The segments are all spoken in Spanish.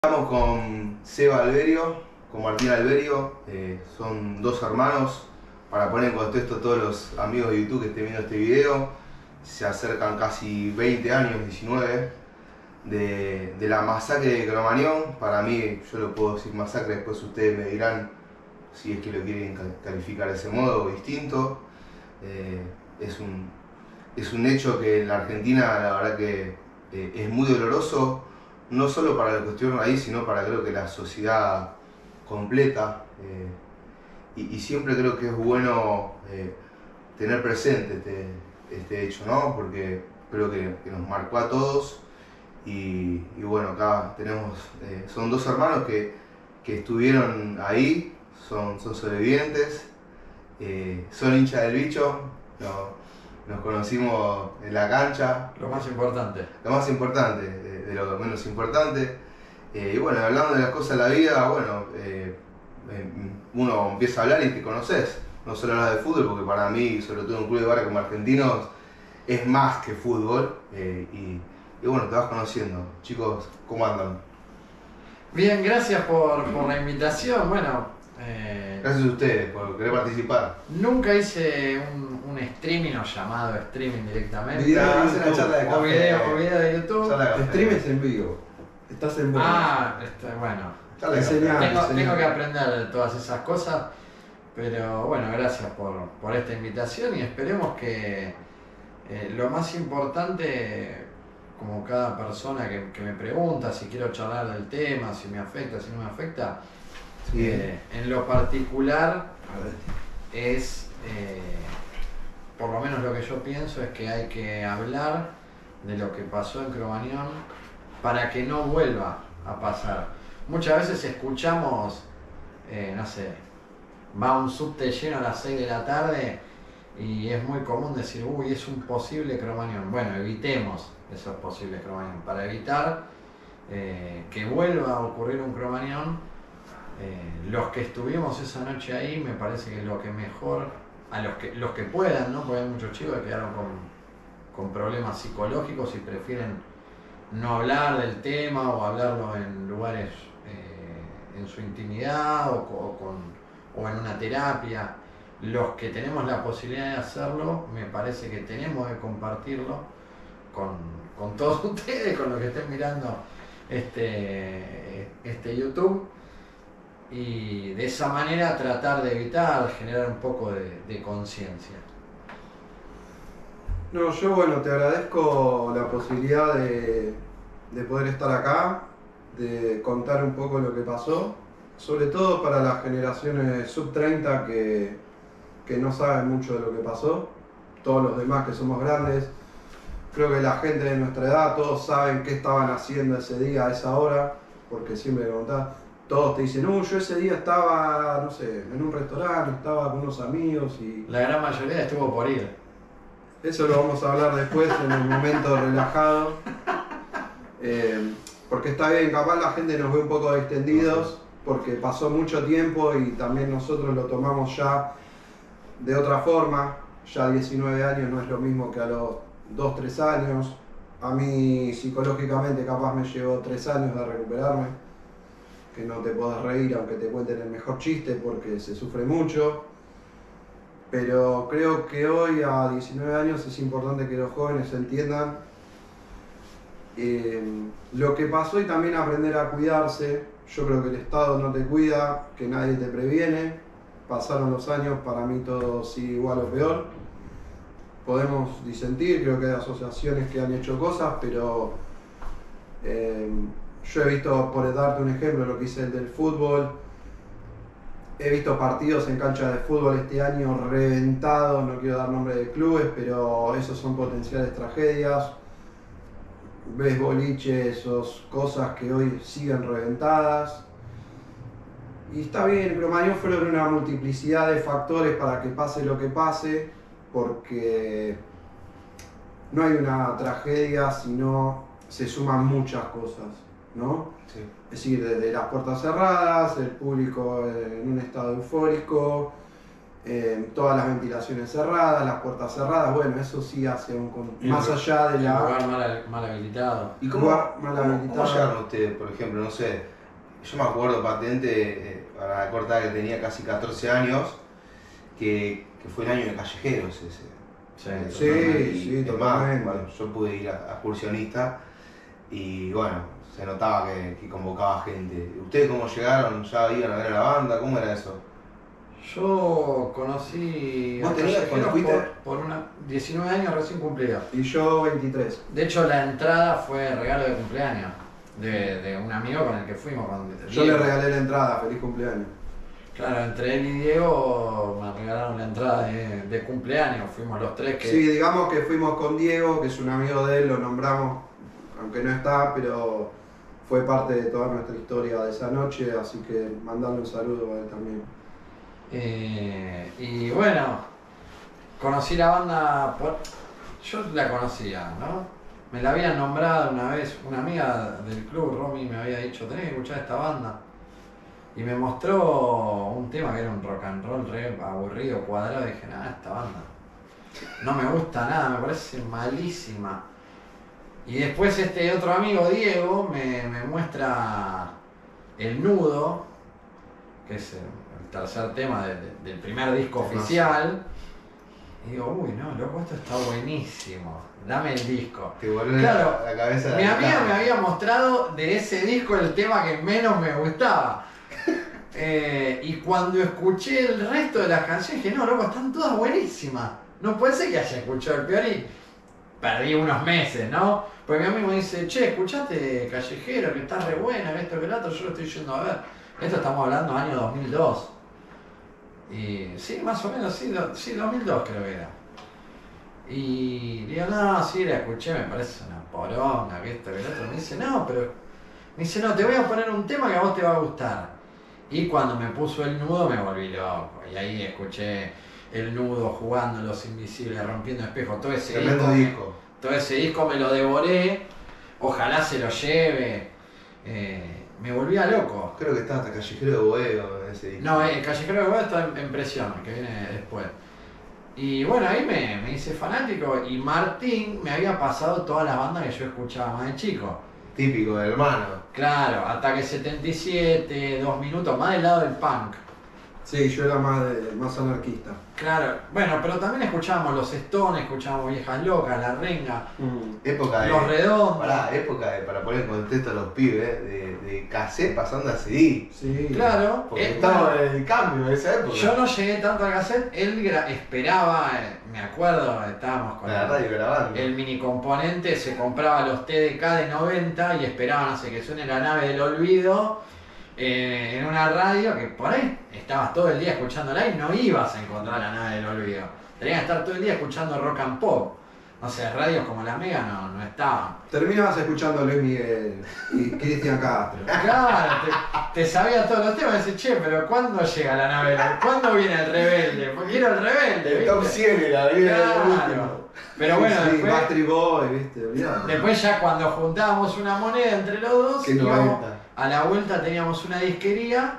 Estamos con Seba Alberio, con Martín Alberio, son dos hermanos. Para poner en contexto a todos los amigos de YouTube que estén viendo este video, se acercan casi 20 años, 19, de la masacre de Cromañón. Para mí, yo lo puedo decir masacre, después ustedes me dirán si es que lo quieren calificar de ese modo o distinto. Es un hecho que en la Argentina la verdad que es muy doloroso, no solo para la cuestión raíz, sino para creo que la sociedad completa. Y siempre creo que es bueno tener presente este hecho, ¿no? Porque creo que nos marcó a todos. Y bueno, acá tenemos, son dos hermanos que estuvieron ahí, son sobrevivientes, son hinchas del bicho. Nos conocimos en la cancha. Lo más importante. Lo más importante, de lo menos importante. Y bueno, hablando de las cosas de la vida, bueno, uno empieza a hablar y te conoces. No solo hablas de fútbol, porque para mí, sobre todo en un club de barrio como Argentinos, es más que fútbol. Y bueno, te vas conociendo. Chicos, ¿cómo andan? Bien, gracias por la invitación. Bueno, gracias a ustedes por querer participar. Nunca hice un streaming o llamado streaming directamente. Una charla de O café. video de YouTube. Stream es en vivo. Estás en vivo. Bueno. Charla de café. Tengo que aprender de todas esas cosas. Pero bueno, gracias por esta invitación y esperemos que lo más importante, como cada persona que me pregunta si quiero charlar del tema, si me afecta, si no me afecta, en lo particular es, por lo menos lo que yo pienso es que hay que hablar de lo que pasó en Cromañón para que no vuelva a pasar. Muchas veces escuchamos, no sé, va un subte lleno a las 6 de la tarde y es muy común decir, uy, es un posible Cromañón. Bueno, evitemos esos posibles Cromañón. Para evitar que vuelva a ocurrir un Cromañón, los que estuvimos esa noche ahí, me parece que lo que mejor, los que puedan, ¿no? Porque hay muchos chicos que quedaron con problemas psicológicos y prefieren no hablar del tema o hablarlo en lugares en su intimidad o en una terapia. Los que tenemos la posibilidad de hacerlo, me parece que tenemos que compartirlo con todos ustedes, con los que estén mirando este YouTube, y de esa manera tratar de evitar, generar un poco de conciencia. No, yo bueno, te agradezco la posibilidad de poder estar acá, de contar un poco lo que pasó, sobre todo para las generaciones sub 30 que no saben mucho de lo que pasó. Todos los demás que somos grandes, creo que la gente de nuestra edad, todos saben qué estaban haciendo ese día, a esa hora, porque siempre le contás, todos te dicen, yo ese día estaba, no sé, en un restaurante, estaba con unos amigos y... La gran mayoría estuvo por ir. Eso lo vamos a hablar después en el momento relajado. Porque está bien, capaz la gente nos ve un poco extendidos, porque pasó mucho tiempo y también nosotros lo tomamos ya de otra forma. Ya 19 años no es lo mismo que a los 2, 3 años. A mí psicológicamente capaz me llevó 3 años de recuperarme. Que no te podés reír aunque te cuenten el mejor chiste porque se sufre mucho. Pero creo que hoy a 19 años es importante que los jóvenes entiendan lo que pasó y también aprender a cuidarse. Yo creo que el Estado no te cuida, que nadie te previene. Pasaron los años, para mí todo sigue igual o peor. Podemos disentir, creo que hay asociaciones que han hecho cosas, pero yo he visto, por darte un ejemplo, lo que hice el del fútbol. He visto partidos en canchas de fútbol este año reventados, no quiero dar nombre de clubes, pero esos son potenciales tragedias. Ves boliches, cosas que hoy siguen reventadas. Y está bien, Cromañón fueron una multiplicidad de factores para que pase lo que pase, porque no hay una tragedia, sino se suman muchas cosas, ¿no? Sí. Es decir, desde las puertas cerradas, el público en un estado eufórico, todas las ventilaciones cerradas, las puertas cerradas, bueno, eso sí hace más allá de Un la... lugar mal habilitado. ¿Y Lugar mal cómo habilitado. llegaron ustedes, por ejemplo, no sé, yo me acuerdo patente, a la corta edad que tenía casi 14 años, que fue el año de callejeros ese. Sí, sí, Es más, totalmente. bueno, yo pude ir a excursionista y bueno, se notaba que convocaba gente. ¿Ustedes cómo llegaron? ¿Ya iban a ver a la banda? ¿Cómo era eso? Yo conocí ¿Vos a tenías Callejeros cuando fuiste? por 19 años recién cumplidos. Y yo 23. De hecho, la entrada fue regalo de cumpleaños de un amigo con el que fuimos. Yo le regalé la entrada, feliz cumpleaños. Claro, entre él y Diego me regalaron la entrada de cumpleaños. Fuimos los tres que... Sí, digamos que fuimos con Diego, que es un amigo de él, lo nombramos, aunque no está, pero fue parte de toda nuestra historia de esa noche, así que mandarle un saludo a él también. Y bueno, conocí la banda yo la conocía, ¿no? Me la habían nombrado una vez, una amiga del club, Romy, me había dicho, tenés que escuchar esta banda. Y me mostró un tema que era un rock and roll re aburrido, cuadrado, y dije, nada, esta banda no me gusta nada, me parece malísima. Y después este otro amigo, Diego, me muestra El Nudo, que es el tercer tema del primer disco oficial. Y digo, uy, no, loco, esto está buenísimo, dame el disco. Te volvió Claro, la cabeza. Mi amiga me había mostrado de ese disco el tema que menos me gustaba. Y cuando escuché el resto de las canciones dije, no, loco, están todas buenísimas. No puede ser que haya escuchado el peor y perdí unos meses, ¿no? Porque mi amigo me dice, che, ¿escuchaste Callejero? Que está re buena, que esto, que el otro, yo lo estoy yendo a ver. Esto estamos hablando año 2002. Y sí, más o menos, sí, 2002 creo que era. Y digo, no, sí, la escuché, me parece una poronga, que esto, que el otro. Me dice, no, te voy a poner un tema que a vos te va a gustar. Y cuando me puso El Nudo me volví loco. Y ahí escuché El Nudo, Jugando, Los Invisibles, Rompiendo Espejos, todo ese Tremendo disco. Todo ese disco me lo devoré. Ojalá se lo lleve. Me volvía loco. Creo que está hasta Callejero de Boedo en ese disco. No, Callejero de Boedo está en Presión, que viene después. Y bueno, ahí me hice fanático y Martín me había pasado todas las bandas que yo escuchaba más de chico. Típico del hermano. Claro, Ataque 77, 2 minutos, más del lado del punk. Sí, yo era más anarquista. Claro, bueno, pero también escuchábamos Los Stones, escuchábamos Viejas Locas, La Renga, Época de. Los Redondos. Época de, para poner en contexto a los pibes, de cassette pasando a CD. Sí. Claro, Porque estaba bueno, en el cambio de esa época. yo no llegué tanto al cassette, él esperaba, me acuerdo, estábamos con La radio grabando. el mini componente, se compraba los TDK de 90 y esperaba, no sé, que suene La Nave del Olvido en una radio que por ahí estabas todo el día escuchándola y no ibas a encontrar La Nave del Olvido. Tenías que estar todo el día escuchando rock and pop. No sé, radios como la Mega no estaban. Terminabas escuchando a Luis Miguel y Cristian Castro. Claro, te sabías todos los temas y decís, che, pero ¿cuándo llega La Nave del Olvido? ¿Cuándo viene el rebelde? Porque quiero el rebelde, El top ¿viste? 100 era el último. Claro. Pero bueno, Sí, después, Backstreet Boy, viste, olvidate. después ya cuando juntábamos una moneda entre los dos, Que íbamos, 90. a la vuelta teníamos una disquería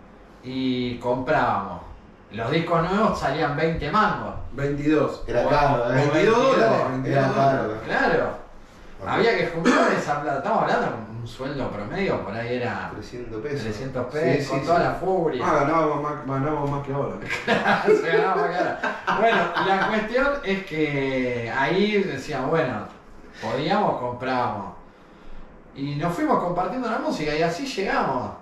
y comprábamos. Los discos nuevos salían 20 mangos. 22. Era caro, 22 dólares. 22 Era caro. dólares. Claro. Había que juntar esa plata. Estamos hablando de un sueldo promedio, por ahí era 300 pesos. 300 pesos, Sí, con sí, toda sí. la furia. Ganábamos más que ahora. Se ganaba más cara. Bueno, la cuestión es que ahí decíamos, bueno, podíamos, comprábamos. Y nos fuimos compartiendo la música y así llegamos.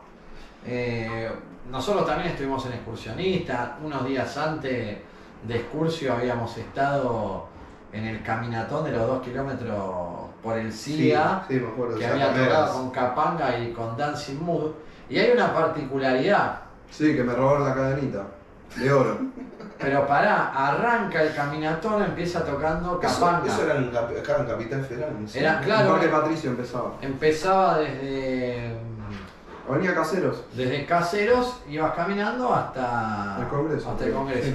Nosotros también estuvimos en Excursionista. Unos días antes de Excursio habíamos estado en el caminatón de los 2 kilómetros por el CIA, Sí, me acuerdo. que esas había remeras. tocado con Capanga y con Dancing Mood. Y hay una particularidad. Sí, que me robaron la cadenita. De oro. Pero pará, arranca el caminatón, empieza tocando Capanga. Eso era acá en Capital Federal. ¿No? Sí. Era El claro, Parque Patricio empezaba. empezaba Avenida Caseros. desde Caseros, ibas caminando hasta El Congreso. Hasta el Congreso.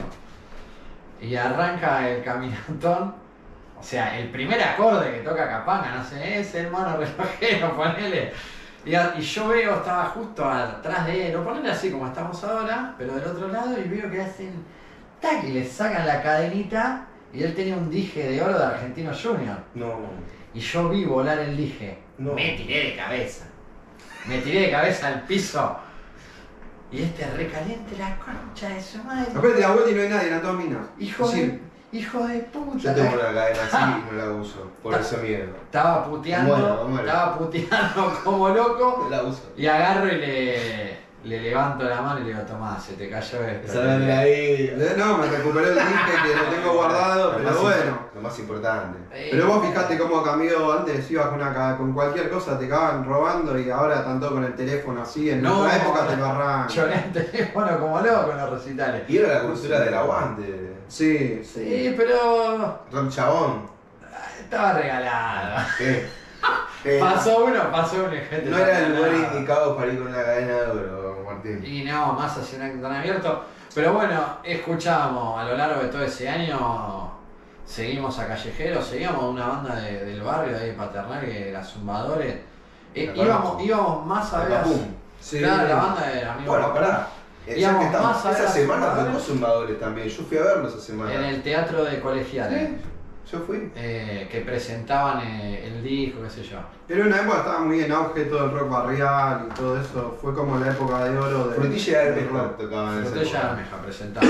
Y arranca el caminatón. O sea, el primer acorde que toca Capanga, no sé, es el mono relojero, ponele. Y yo veo, estaba justo atrás de él, o ponele así como estamos ahora, pero del otro lado, y veo que hacen tac, y le sacan la cadenita y él tenía un dije de oro de Argentino Junior. No. Y yo vi volar el dije. No. Me tiré de cabeza. Me tiré de cabeza al piso. Y recaliente la concha de su madre. Aparte de la vuelta y no hay nadie, eran todas minas. Hijo de puta. Yo tengo una cadena así y no la uso. Por ese miedo. Estaba puteando, Bueno. estaba puteando como loco. No la uso. Y agarro y le levanto la mano y le digo, tomá, se te cayó esto. No, me recuperé el dije que lo tengo guardado, pero bueno. Lo más importante. Pero vos fijate cómo cambió, antes ibas con cualquier cosa, te acaban robando y ahora están todos con el teléfono así, en nuestra época te lo arrancan. Lloré el teléfono como loco en los recitales. Y era la cultura del aguante. Sí. Sí, pero Rock chabón. estaba regalado. ¿Qué? Pasó uno y gente. No era el lugar indicado para ir con una cadena de oro, Martín. Y no, más hacia un tan abierto. Pero bueno, escuchábamos a lo largo de todo ese año, seguimos a Callejeros, seguíamos una banda del barrio ahí de Paternal, que era Zumbadores. Íbamos más a ver. Sí. Claro, la banda de amigos. Bueno, pará. Íbamos Ya que estamos, más a ver esa a semana Zumbadores. tocó Zumbadores también. Yo fui a verlo esa semana. En el teatro de colegiales. Sí, yo fui. Que presentaban el disco, qué sé yo. Era una época que estaba muy en auge todo el rock barrial y todo eso. Fue como la época de oro de. Frutilla de del Almeja rock. tocaban en esa Botella de época. Almeja presentaba.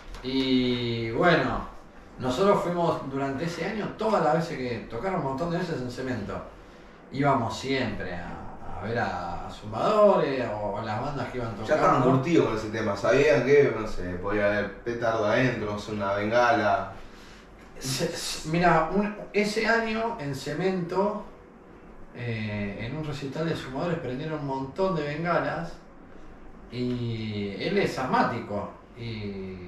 Y bueno, nosotros fuimos durante ese año todas las veces que tocaron un montón de veces en Cemento. Íbamos siempre a ver a Zumbadores o a las bandas que iban tocando. Ya estaban curtidos con ese tema. Sabían que, no sé, podía haber petardo adentro, no sé, una bengala. Mira, ese año en Cemento, en un recital de Zumbadores prendieron un montón de bengalas y él es asmático y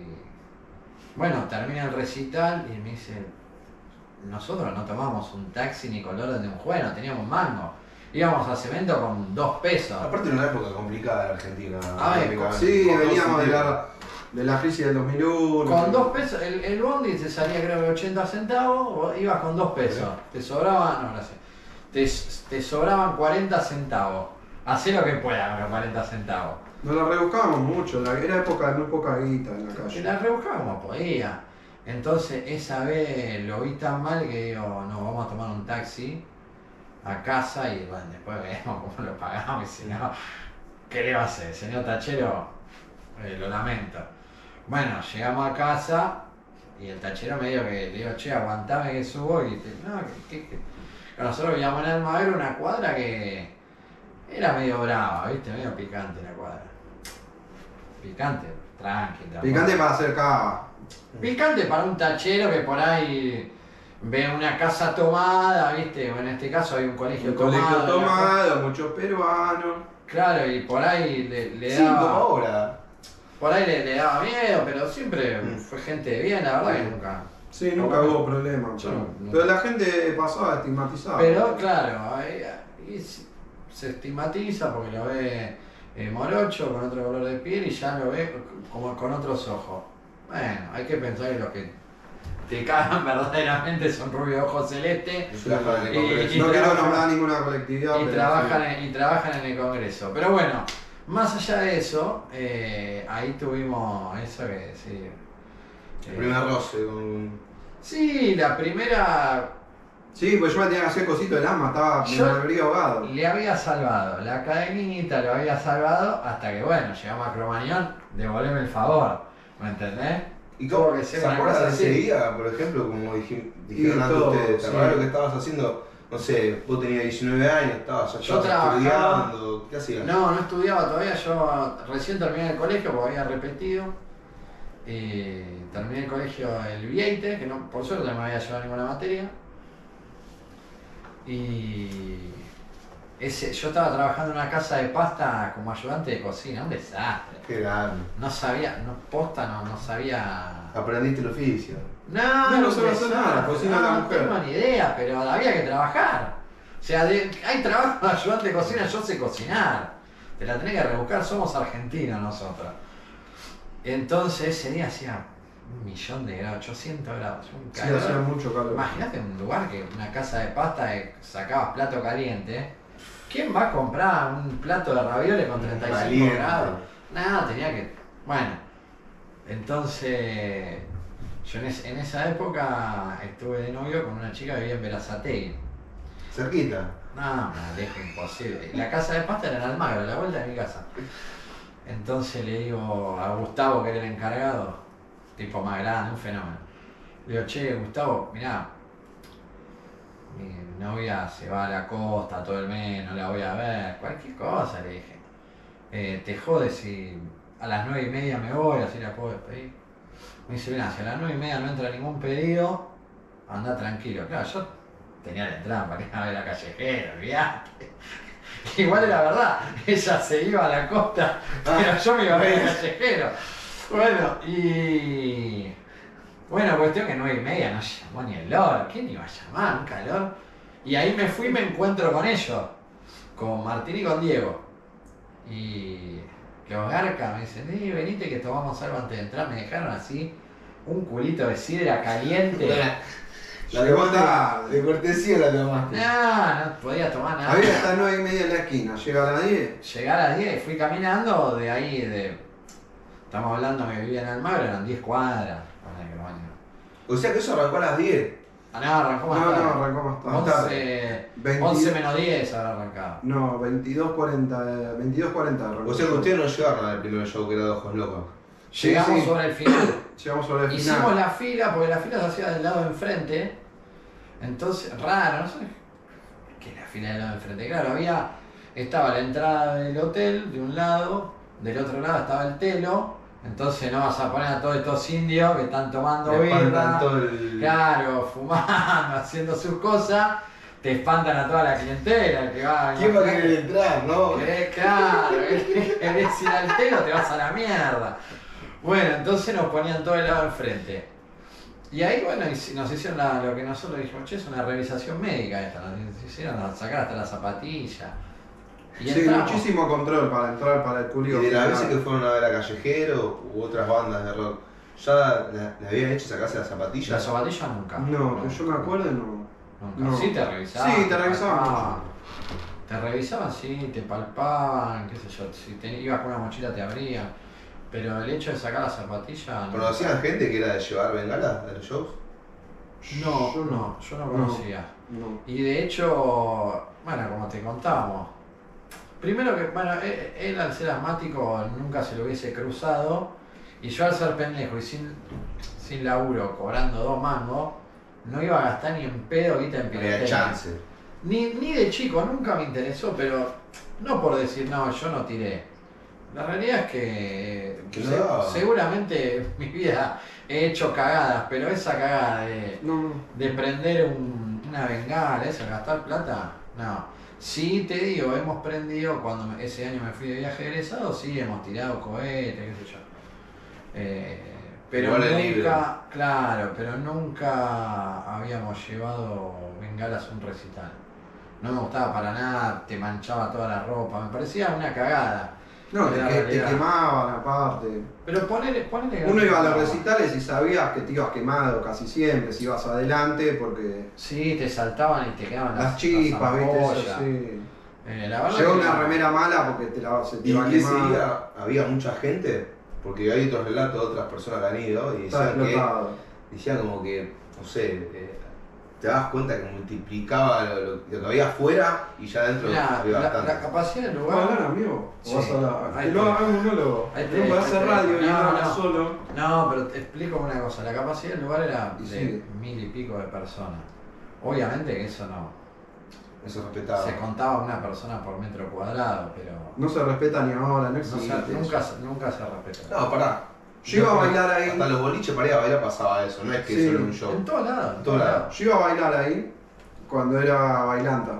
bueno, termina el recital y me dice, nosotros no tomamos un taxi ni color de un juego, no teníamos mango, íbamos a Cemento con 2 pesos. Aparte de una época complicada de Argentina. ver, económicamente. Sí, Con veníamos todo de la crisis del 2001. Con 2 pesos, el bondi te salía creo que 80 centavos, vos ibas con 2 pesos, te sobraban, no, gracias, te sobraban 40 centavos, hacé lo que puedas con los 40 centavos. Nos la rebuscábamos mucho, era época de muy poca guita en la Te calle. la rebuscaba como podía. Entonces esa vez lo vi tan mal que digo, no, vamos a tomar un taxi a casa y bueno, después veremos cómo lo pagamos y si no, ¿qué le va a hacer? Señor tachero, lo lamento. Bueno, llegamos a casa y el tachero medio que le digo, che, aguantame que subo y no, ¿qué? Nosotros vivíamos en Almaguer, una cuadra que era medio brava, ¿viste? Medio picante la cuadra. Picante, tranqui. Picante para hacer cava. Picante para un tachero que por ahí ve una casa tomada, ¿viste? O en este caso hay un colegio Un tomado. colegio tomado, muchos peruanos. Claro, y por ahí le Sí, como daba. ahora. Por ahí le daba miedo, pero siempre fue gente de bien, la verdad que nunca. Sí, nunca hubo problema. Yo no- Pero la gente pasaba estigmatizada. Pero claro, ahí se estigmatiza porque lo ve morocho, con otro color de piel y ya lo ve como con otros ojos. Bueno, hay que pensar que los que te cagan verdaderamente son rubios ojos celestes Trabajan en el Congreso. No quiero trabajan- nombrar ninguna colectividad. y pero trabajan en el Congreso. Pero bueno, más allá de eso, ahí tuvimos eso que sí. El primer roce con. Sí, la primera Sí, pues yo me tenía que hacer cosito del alma, Yo- me habría ahogado. le había salvado, la cadenita lo había salvado hasta que bueno, llegamos a Cromañón, devolveme el favor, ¿me entendés? ¿Y Tuvo cómo que ser se una acuerdan cosa de ese así. día, por ejemplo, como dijeron Y antes todo, ustedes? ¿Te sí. acordás lo que estabas haciendo? No sé, vos tenías 19 años, estabas Yo trabajaba- estudiando, ¿qué hacías? No estudiaba todavía, yo recién terminé el colegio porque había repetido. Terminé el colegio el Vieite, que no, por suerte no me había llevado ninguna materia. Y yo estaba trabajando en una casa de pasta como ayudante de cocina, un desastre. Qué grande. No sabía, no sabía. Aprendiste el oficio. No, No no sabía hacer nada, cocina la no mujer. tengo ni idea, pero había que trabajar. O sea, hay trabajo de ayudante de cocina, yo sé cocinar. Te la tenés que rebuscar, somos argentinos nosotros. Entonces ese día hacía 1.000.000 de grados, 800 grados, un Sí, calor. hacía mucho calor. Imagínate un lugar que una casa de pasta que sacabas plato caliente. ¿Quién va a comprar un plato de ravioles con 35 Caliente. grados? Nada, tenía que. Bueno. Entonces, yo en esa época estuve de novio con una chica que vivía en Berazategui. Cerquita. No, me lejos, imposible. La casa de pasta era en Almagro, a la vuelta de mi casa. Entonces le digo a Gustavo, que era el encargado, tipo más grande, un fenómeno. Le digo, che, Gustavo, mirá, mi novia se va a la costa todo el mes, no la voy a ver, cualquier cosa, le dije. Te jodes si a las 9:30 me voy, así la puedo despedir. Me dice, mirá, si a las 9:30 no entra ningún pedido, anda tranquilo. Claro, yo tenía la entrada para ir a ver a Callejero, olvidate. Igual era verdad, ella se iba a la costa, pero yo me iba a ver a Callejero. Bueno, y... Bueno, cuestión que 9:30 no llamó ni el loro. ¿Quién iba a llamar? Un calor. Y ahí me fui y me encuentro con ellos, con Martín y con Diego. Y los garcas me dicen, venite que tomamos algo antes de entrar. Me dejaron así un culito de sidra caliente. De cortesía la tomaste. No podía tomar nada. Había hasta 9:30 en la esquina, llega a las 10. Llegué a las 10 y fui caminando de ahí, estamos hablando que vivía en Almagro, eran 10 cuadras. O sea que eso arrancó a las 10. Ah, no, arrancó más tarde. No, arrancó más tarde. 11 menos 10 habrá arrancado. No, 22:40 arrancó. O sea que ustedes no llegaron al primer show que era de Ojos Locos. Llegamos sí. sobre el final. Llegamos sobre el Hicimos final. la fila, porque la fila se hacía del lado de enfrente. Entonces, raro, no sé qué es la fila del lado de enfrente. Claro, estaba la entrada del hotel de un lado, del otro lado estaba el telo. Entonces no vas a poner a todos estos indios que están tomando birra, claro, fumando, haciendo sus cosas, te espantan a toda la clientela, el que va. ¿Quién va a querer entrar, no? Claro, querés ir al telo, te vas a la mierda. Bueno, entonces nos ponían todo el lado enfrente. Y ahí, bueno, nos hicieron lo que nosotros dijimos, che, es una revisación médica esta, nos hicieron sacar hasta la zapatilla. Y sí, entramos. muchísimo control para entrar para el culio. Y de las veces que fueron a ver a Callejero u otras bandas de rock, ¿ya le habían hecho sacarse las zapatillas? La zapatilla nunca. No, que yo me acuerdo no. Nunca. No. Sí te revisaban. Sí, te revisaban. Te revisaban, sí, te palpaban, qué sé yo, si ibas con una mochila te abrían. Pero el hecho de sacar la zapatilla... No. ¿Conocían gente que era de llevar bengalas de los shows? No, Yo yo no conocía. No. Y de hecho, bueno, como te contábamos, primero que, bueno, él al ser asmático nunca se lo hubiese cruzado, y yo al ser pendejo y sin laburo, cobrando 2 mangos, no iba a gastar ni en pedo guita en No había pirotecnia. chance. Ni de chico, nunca me interesó, pero no por decir, no, yo no tiré. La realidad es que seguramente en mi vida he hecho cagadas, pero esa cagada de prender una bengala, esa, gastar plata, no. Sí te digo, hemos prendido, cuando ese año me fui de viaje egresado, sí hemos tirado cohetes, qué sé yo. Pero igual nunca, claro, pero nunca habíamos llevado bengalas a un recital. No me gustaba para nada, te manchaba toda la ropa, me parecía una cagada. No, te quemaban aparte. Pero ponele Uno iba a los recitales y sabías que te ibas quemado casi siempre, si ibas adelante, porque sí, te saltaban y te quedaban las chispas, viste, eso sí. La verdad llegó que una remera mala porque se te ¿Y iba a ese quemar. día había mucha gente? Porque hay otros relatos de otras personas que han ido y Está explotado. decían como que, no sé, te das cuenta que multiplicaba lo que había afuera y ya dentro había bastante. La capacidad del ¿Vas a lugar. hablar, amigo? ¿O Sí. vas a hablar? Ahí Que lo te- haga un monólogo. ahí te- No puede ahí hacer te- radio y no, hablar no. solo. No, pero te explico una cosa, la capacidad del lugar era Y de sí. 1000 y pico de personas. Obviamente que eso no. Eso respetaba. Se contaba una persona por metro cuadrado, pero No se respeta ni ahora, no no existe. nunca se respetó. No, pará. Yo iba a bailar ahí. Hasta los boliches para ir a bailar pasaba eso, no es que Sí. solo un show. En todos lados. En todos lados. Yo iba a bailar ahí cuando era bailanta.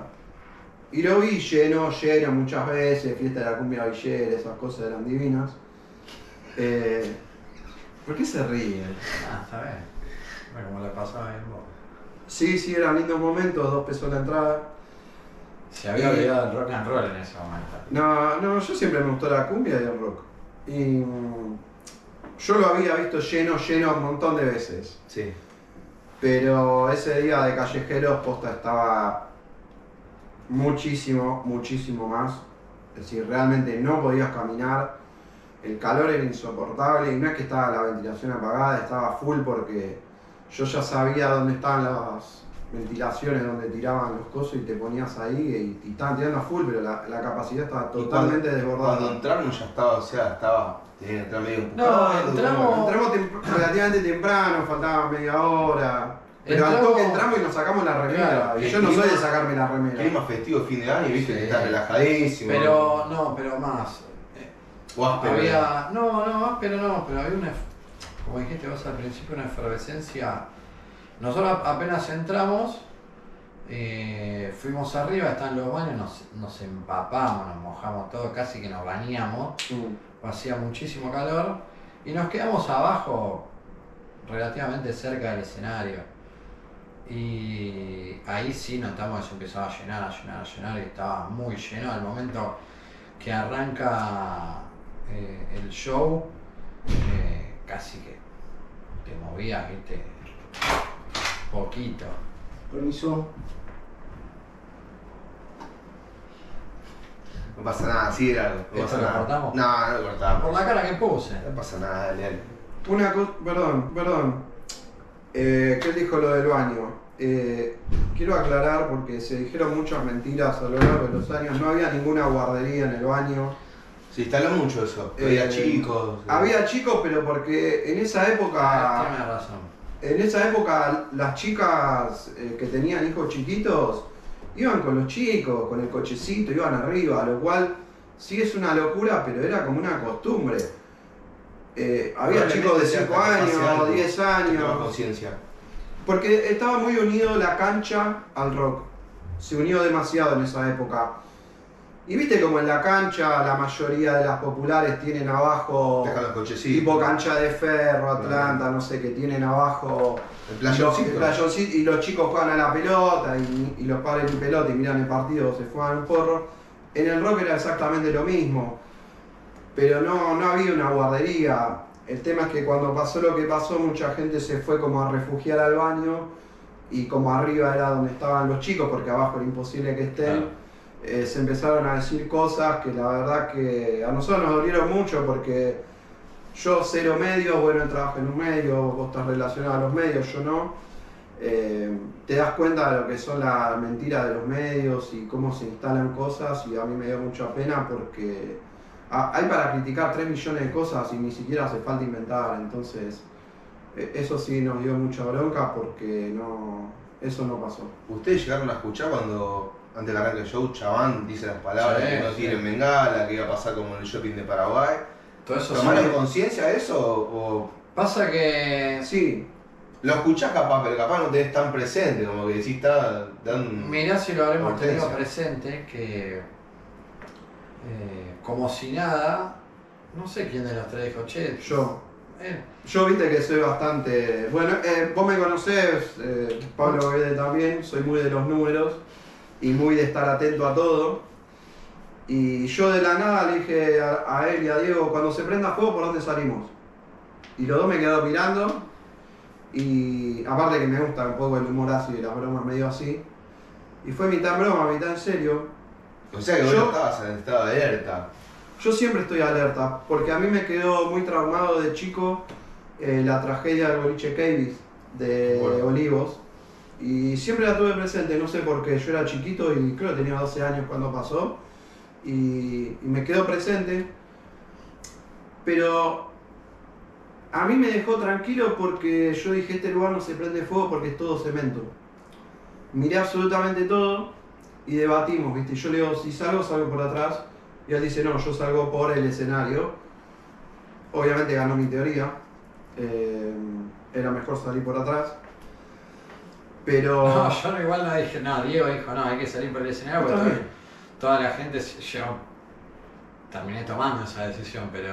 Y lo vi lleno muchas veces, fiesta de la cumbia villera, esas cosas eran divinas. ¿Por qué se ríen? Está bien. Bueno, como le pasaba en vos. Sí, eran lindos momentos, 2 pesos la entrada. Se había olvidado del rock and roll en ese momento. No, yo siempre me gustó la cumbia y el rock. Y yo lo había visto lleno un montón de veces. Sí. Pero ese día de Callejeros posta estaba muchísimo más. Es decir, realmente no podías caminar. el calor era insoportable y no es que estaba la ventilación apagada, estaba full porque yo ya sabía dónde estaban las ventilaciones, donde tiraban los cosos y te ponías ahí y estaban tirando a full, pero la capacidad estaba totalmente desbordada. Cuando entraron ya estaba, o sea, tenían que entrar medio No, empujado. Entramos relativamente temprano, faltaba media hora. Pero al toque entramos y nos sacamos la remera. Claro, y yo no soy de sacarme la remera. Clima festivo, fin de año, viste Sí. que está relajadísimo. Pero más. O áspero. Pero había una, como dijiste vos al principio, una efervescencia. Nosotros apenas entramos, fuimos arriba, están los baños, nos empapamos, nos mojamos todo, casi que nos bañamos, hacía muchísimo calor y nos quedamos abajo, relativamente cerca del escenario. Y ahí sí notamos que se empezaba a llenar y estaba muy lleno. Al momento que arranca el show, casi que te movías, viste, poquito. Permiso. No pasa nada, sí era algo. No ¿Esto pasa lo nada. cortamos? No, no lo cortamos. Por la cara que puse. No pasa nada, dale. Una cosa, perdón. ¿Qué dijo lo del baño? Quiero aclarar porque se dijeron muchas mentiras a lo largo de los años. No había ninguna guardería en el baño. Se instaló mucho eso. Había chicos. Había chicos, pero porque en esa época. Tienes razón. En esa época las chicas que tenían hijos chiquitos iban con los chicos, con el cochecito, iban arriba, lo cual sí es una locura, pero era como una costumbre. Había chicos de 5 años, 10 años. Conciencia. Porque estaba muy unido la cancha al rock. Se unió demasiado en esa época. Y viste como en la cancha la mayoría de las populares tienen abajo Dejan los cochecitos. tipo cancha de ferro, Atlanta, no sé, que tienen abajo El playoncito. el playoncito, y los chicos juegan a la pelota y los padres en pelota y miran el partido, se fuegan un porro. En el rock era exactamente lo mismo, pero no había una guardería. El tema es que cuando pasó lo que pasó, mucha gente se fue como a refugiar al baño y como arriba era donde estaban los chicos, porque abajo era imposible que estén. Claro. Se empezaron a decir cosas que la verdad que a nosotros nos dolieron mucho porque yo 0 medios, bueno, trabajo en un medio, vos estás relacionado a los medios, yo no. Te das cuenta de lo que son las mentiras de los medios y cómo se instalan cosas y a mí me dio mucha pena porque hay para criticar 3 millones de cosas y ni siquiera hace falta inventar, entonces eso sí nos dio mucha bronca porque eso no pasó. ¿Ustedes llegaron a escuchar cuando antes del arranque del show Chaván dice las palabras Sí, que no sí. tiren bengala, que iba a pasar como en el shopping de Paraguay? Todo eso ¿Tomaron sí. conciencia de eso o Pasa que. Sí, lo escuchás capaz, pero capaz no tenés tan presente, como que decís está dando un... Mirá si lo habremos tenido Potencia. presente, que como si nada, no sé quién de los tres dijo, che, yo. eh, Yo viste que soy bastante... Bueno, vos me conocés, Pablo Guede también, soy muy de los números y muy de estar atento a todo. Y yo de la nada le dije a él y a Diego, cuando se prenda fuego, ¿por dónde salimos? Y los dos me quedaron mirando y aparte que me gusta un poco el humor ácido y las bromas medio así. Y fue mitad broma, mitad en serio. O sea que vos Yo- no estabas en estado de alerta. Yo siempre estoy alerta, porque a mí me quedó muy traumado de chico la tragedia del boliche Cavis de Bueno. Olivos. Y siempre la tuve presente, no sé por qué. Yo era chiquito y creo que tenía 12 años cuando pasó. Y me quedó presente. Pero a mí me dejó tranquilo porque yo dije, este lugar no se prende fuego porque es todo cemento. Miré absolutamente todo y debatimos, ¿viste? Yo le digo, si salgo, salgo por atrás. Y él dice, no, yo salgo por el escenario. Obviamente ganó mi teoría. Era mejor salir por atrás. Pero... no, yo igual no dije, no, Diego dijo, no, hay que salir por el escenario porque Está bien. toda la gente, yo terminé tomando esa decisión, pero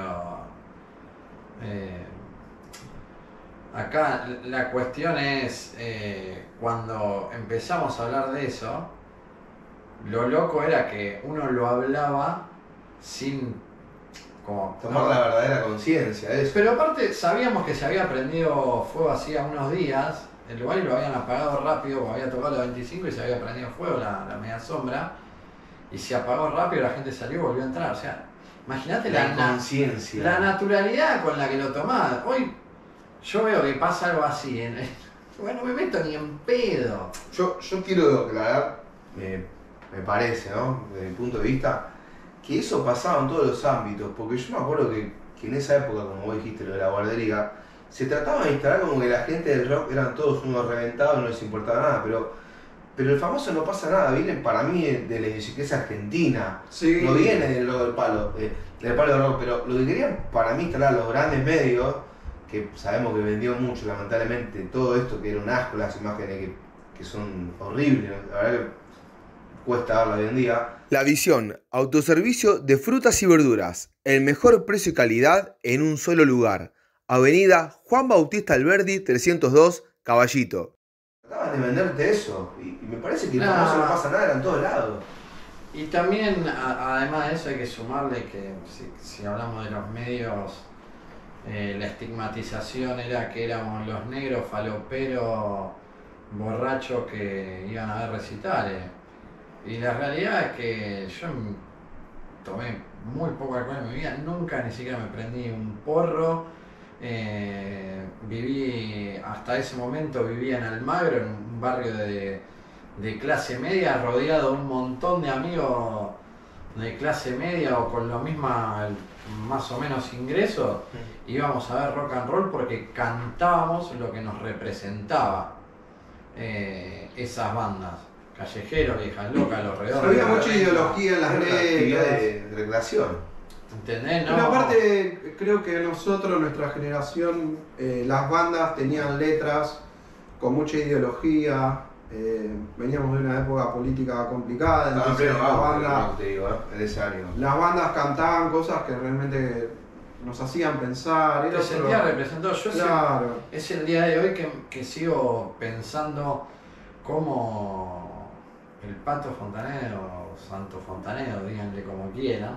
acá la cuestión es, cuando empezamos a hablar de eso, lo loco era que uno lo hablaba sin como Tomar la verdadera conciencia de eso. pero aparte sabíamos que se había prendido fuego hacía unos días, el lugar y lo habían apagado rápido, porque había tocado los 25 y se había prendido fuego la media sombra, y se apagó rápido, la gente salió y volvió a entrar, o sea, Imagínate La la inconsciencia. naturalidad con la que lo tomás. Hoy yo veo que pasa algo así. Bueno, no me meto ni en pedo. Yo quiero aclarar, me parece, ¿no? Desde mi punto de vista, que eso pasaba en todos los ámbitos, porque yo me acuerdo que en esa época, como vos dijiste, lo de la guardería, se trataba de instalar como que la gente del rock eran todos unos reventados, no les importaba nada, pero el famoso no pasa nada, viene para mí de la idiosincrasia argentina, Sí. no viene del palo del palo de rock, pero lo que querían para mí instalar los grandes medios, que sabemos que vendió mucho lamentablemente todo esto, que era un asco, las imágenes que son horribles, la verdad que cuesta verla hoy en día. La Visión, autoservicio de frutas y verduras, el mejor precio y calidad en un solo lugar. Avenida Juan Bautista Alberdi 302, Caballito. Trataban de venderte eso, y me parece que el famoso no pasa nada, era en todos lados. Y también, además de eso, hay que sumarle que si hablamos de los medios, la estigmatización era que éramos los negros faloperos borrachos que iban a ver recitales. Y la realidad es que yo tomé muy poco alcohol en mi vida, nunca ni siquiera me prendí un porro. Hasta ese momento vivía en Almagro, en un barrio de clase media, rodeado de un montón de amigos de clase media o con lo misma, más o menos ingresos. Íbamos a ver rock and roll porque cantábamos lo que nos representaba esas bandas. Callejeros, Viejas Locas, Los Redondos. Había mucha ideología en las actividad letras. de recreación. ¿Entendés? No. Pero aparte, creo que nosotros, nuestra generación, las bandas tenían letras con mucha ideología. Veníamos de una época política complicada, entonces en ese año. las bandas cantaban cosas que realmente nos hacían pensar. Te sentía representado. Yo claro. es el día de hoy que sigo pensando cómo el Pato Fontanero, o Santo Fontanero, díganle como quieran,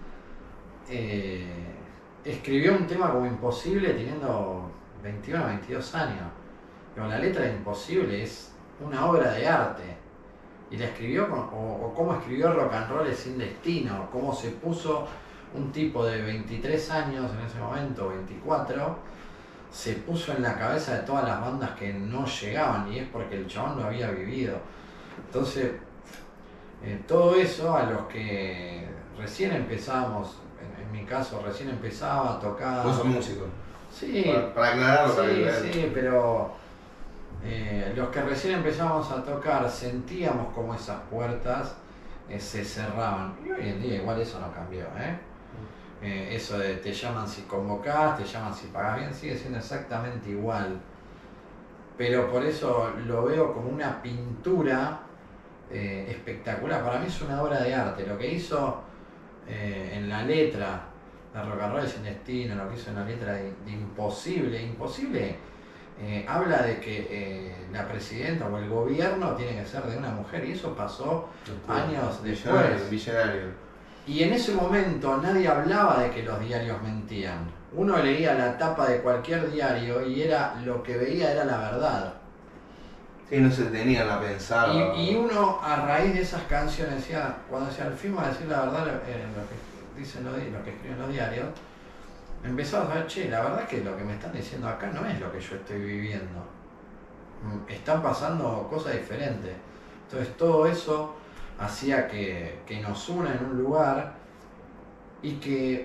escribió un tema como Imposible teniendo 21 o 22 años. Pero la letra de Imposible es una obra de arte. Y la escribió, o cómo escribió Rock and Roll Sin Destino, cómo se puso un tipo de 23 años en ese momento, 24, se puso en la cabeza de todas las bandas que no llegaban, y es porque el chabón lo había vivido. Entonces, todo eso a los que recién empezábamos, en mi caso recién empezaba a tocar... ¿Vos sos músico? Sí, para aclararlo. sí, pero los que recién empezamos a tocar sentíamos como esas puertas se cerraban. Y hoy en día igual eso no cambió, eso de te llaman si convocás, te llaman si pagás bien, sigue siendo exactamente igual. Pero por eso lo veo como una pintura espectacular. Para mí es una obra de arte. Lo que hizo en la letra de Rock and Roll Sin Destino, lo que hizo en la letra de Imposible, habla de que la presidenta o el gobierno tiene que ser de una mujer, y eso pasó años después. Visionario. Y en ese momento nadie hablaba de que los diarios mentían. Uno leía la tapa de cualquier diario y lo que veía era la verdad. Sí, no se tenían a pensar. Y uno, a raíz de esas canciones, decía, cuando decía el film a decir la verdad, lo que dicen lo que escriben los diarios, empezaba a saber, che, la verdad es que lo que me están diciendo acá no es lo que yo estoy viviendo. Están pasando cosas diferentes. Entonces todo eso hacía que nos una en un lugar y que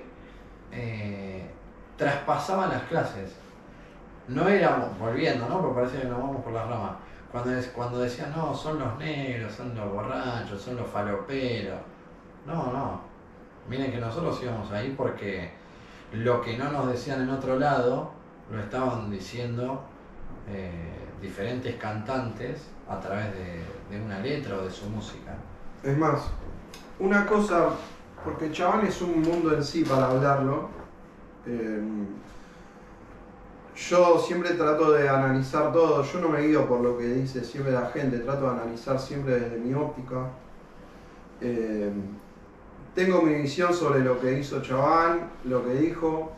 traspasaba las clases. No éramos, volviendo, ¿no? Porque parece que nos vamos por las ramas. Cuando decían, no, son los negros, son los borrachos, son los faloperos. No. Miren que nosotros íbamos ahí porque lo que no nos decían en otro lado lo estaban diciendo diferentes cantantes a través de una letra o de su música. Es más, una cosa, porque Chabán es un mundo en sí para hablarlo. Yo siempre trato de analizar todo, yo no me guío por lo que dice siempre la gente, trato de analizar siempre desde mi óptica. Tengo mi visión sobre lo que hizo Chabán, lo que dijo,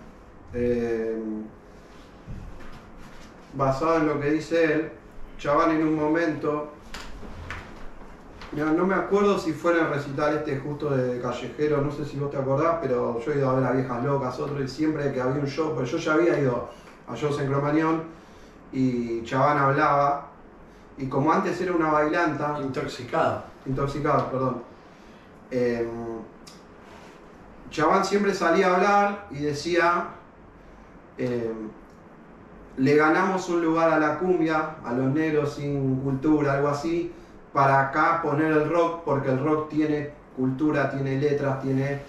basado en lo que dice él. Chabán en un momento Mirá, no me acuerdo si fue en el recital justo de Callejero, no sé si vos te acordás, pero yo he ido a ver a Viejas Locas, otro, y siempre que había un show, pues yo ya había ido a shows en Cromañón y Chabán hablaba, y como antes era una bailanta, intoxicado, perdón, Chabán siempre salía a hablar y decía, le ganamos un lugar a la cumbia, a los negros sin cultura, algo así, para acá poner el rock, porque el rock tiene cultura, tiene letras, tiene,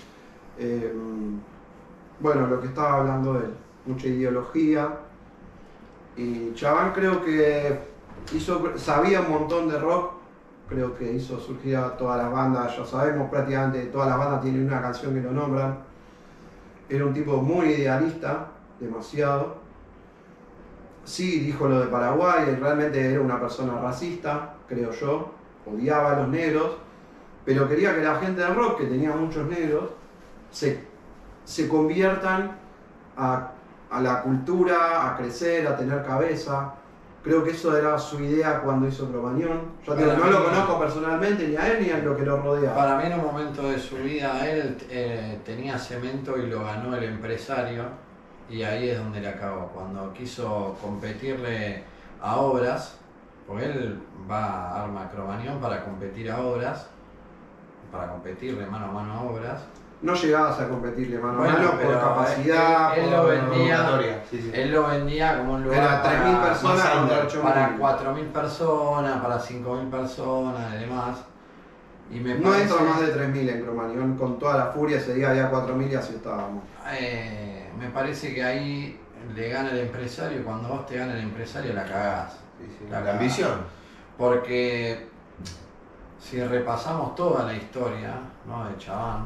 bueno, lo que estaba hablando él, mucha ideología. Y Chabán creo que sabía un montón de rock, creo que hizo surgir a todas las bandas, ya sabemos prácticamente todas las bandas tienen una canción que lo nombran. Era un tipo muy idealista, demasiado. Sí, dijo lo de Paraguay, realmente era una persona racista, creo yo, odiaba a los negros, pero quería que la gente del rock, que tenía muchos negros, se conviertan a la cultura, a crecer, a tener cabeza. Creo que eso era su idea cuando hizo Cromañón. Yo digo, no lo conozco personalmente, ni a él ni a lo que lo rodea. Para mí en un momento de su vida él tenía cemento y lo ganó el empresario, y ahí es donde le acabó. Cuando quiso competirle a Obras, porque él va a arma Cromañón para competir a Obras, para competirle mano a mano a Obras. No llegabas a competirle mano a mano por capacidad, él lo vendía como un lugar era 3.000 personas contra 8.000. Para 4.000 personas, para 5.000 personas y demás. Y no entro más de 3.000 en Cromañón, con toda la furia ese día había 4.000 y así estábamos. Me parece que ahí le gana el empresario, y cuando vos te gana el empresario la cagás. Sí. La ambición. Porque si repasamos toda la historia, ¿no?, de Chabán,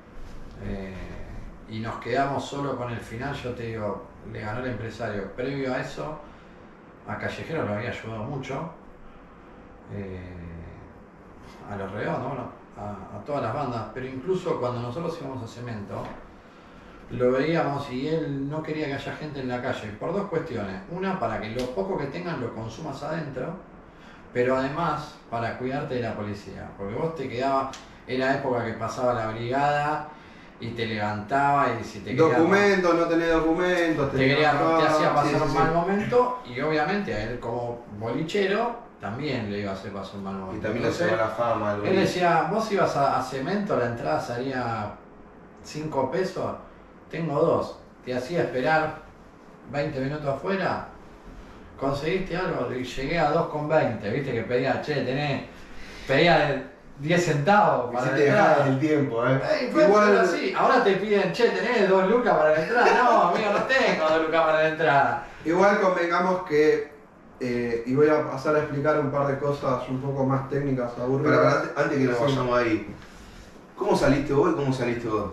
y nos quedamos solo con el final, yo te digo, le ganó el empresario. Previo a eso, a Callejero lo había ayudado mucho, a Los Redondos, bueno, a todas las bandas, pero incluso cuando nosotros íbamos a Cemento, lo veíamos y él no quería que haya gente en la calle, por dos cuestiones. Una, para que lo poco que tengan lo consumas adentro, pero además para cuidarte de la policía, porque vos te quedabas, era época que pasaba la brigada y te levantaba, y si te documentos, no tenés documentos, te hacía pasar un mal momento, y obviamente a él como bolichero también le iba a hacer pasar un mal momento. Y también le hacía la fama. Él decía, vos ibas a Cemento, la entrada salía 5 pesos, tengo 2, te hacía esperar 20 minutos afuera, conseguiste algo, y llegué a 2,20, viste que pedía, pedía 10 centavos para la entrada. El tiempo, Igual así. Ahora te piden, tenés 2 lucas para la entrada. No, amigo, no tengo 2 lucas para la entrada. Igual convengamos que, y voy a pasar a explicar un par de cosas un poco más técnicas, aburridas. Pero antes que nos vayamos ahí, ¿cómo saliste vos y cómo saliste vos?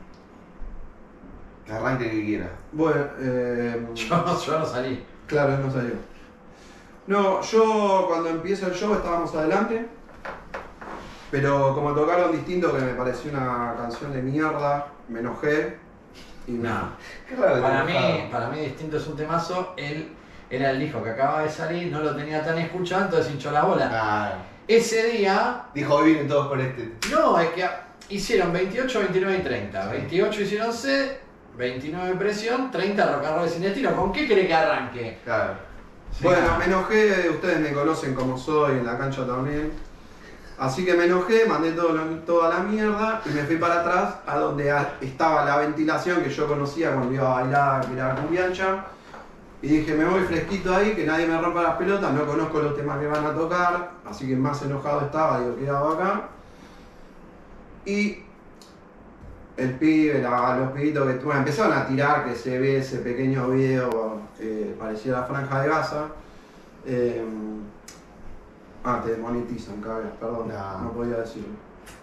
Que arranque que quiera. Bueno, yo no salí. Claro, él no salió. No, yo cuando empieza el show estábamos adelante, pero como tocaron distinto, que me pareció una canción de mierda, me enojé y No. Qué raro. Para mí Distinto es un temazo. Él era el hijo que acababa de salir, no lo tenía tan escuchado, entonces hinchó la bola. Claro. Ese día, Dijo, hoy vienen todos por este. no, es que hicieron 28, 29 y 30. 28 hicieron C, 29 Presión, 30 Rock and Roll Sin Destino. ¿Con qué cree que arranque? Claro. Bueno, me enojé, ustedes me conocen como soy, en la cancha también. Así que me enojé, mandé toda la mierda y me fui para atrás a donde estaba la ventilación que yo conocía cuando iba a bailar, que era Cumbiancha. Y dije, me voy fresquito ahí, que nadie me rompa las pelotas, no conozco los temas que van a tocar, así que más enojado estaba, digo, ¿qué hago acá? Y el pibe, los pibitos que empezaron a tirar, que se ve ese pequeño video que parecía la Franja de Gaza. Te desmonetizan, cabrón, perdón, no podía decirlo.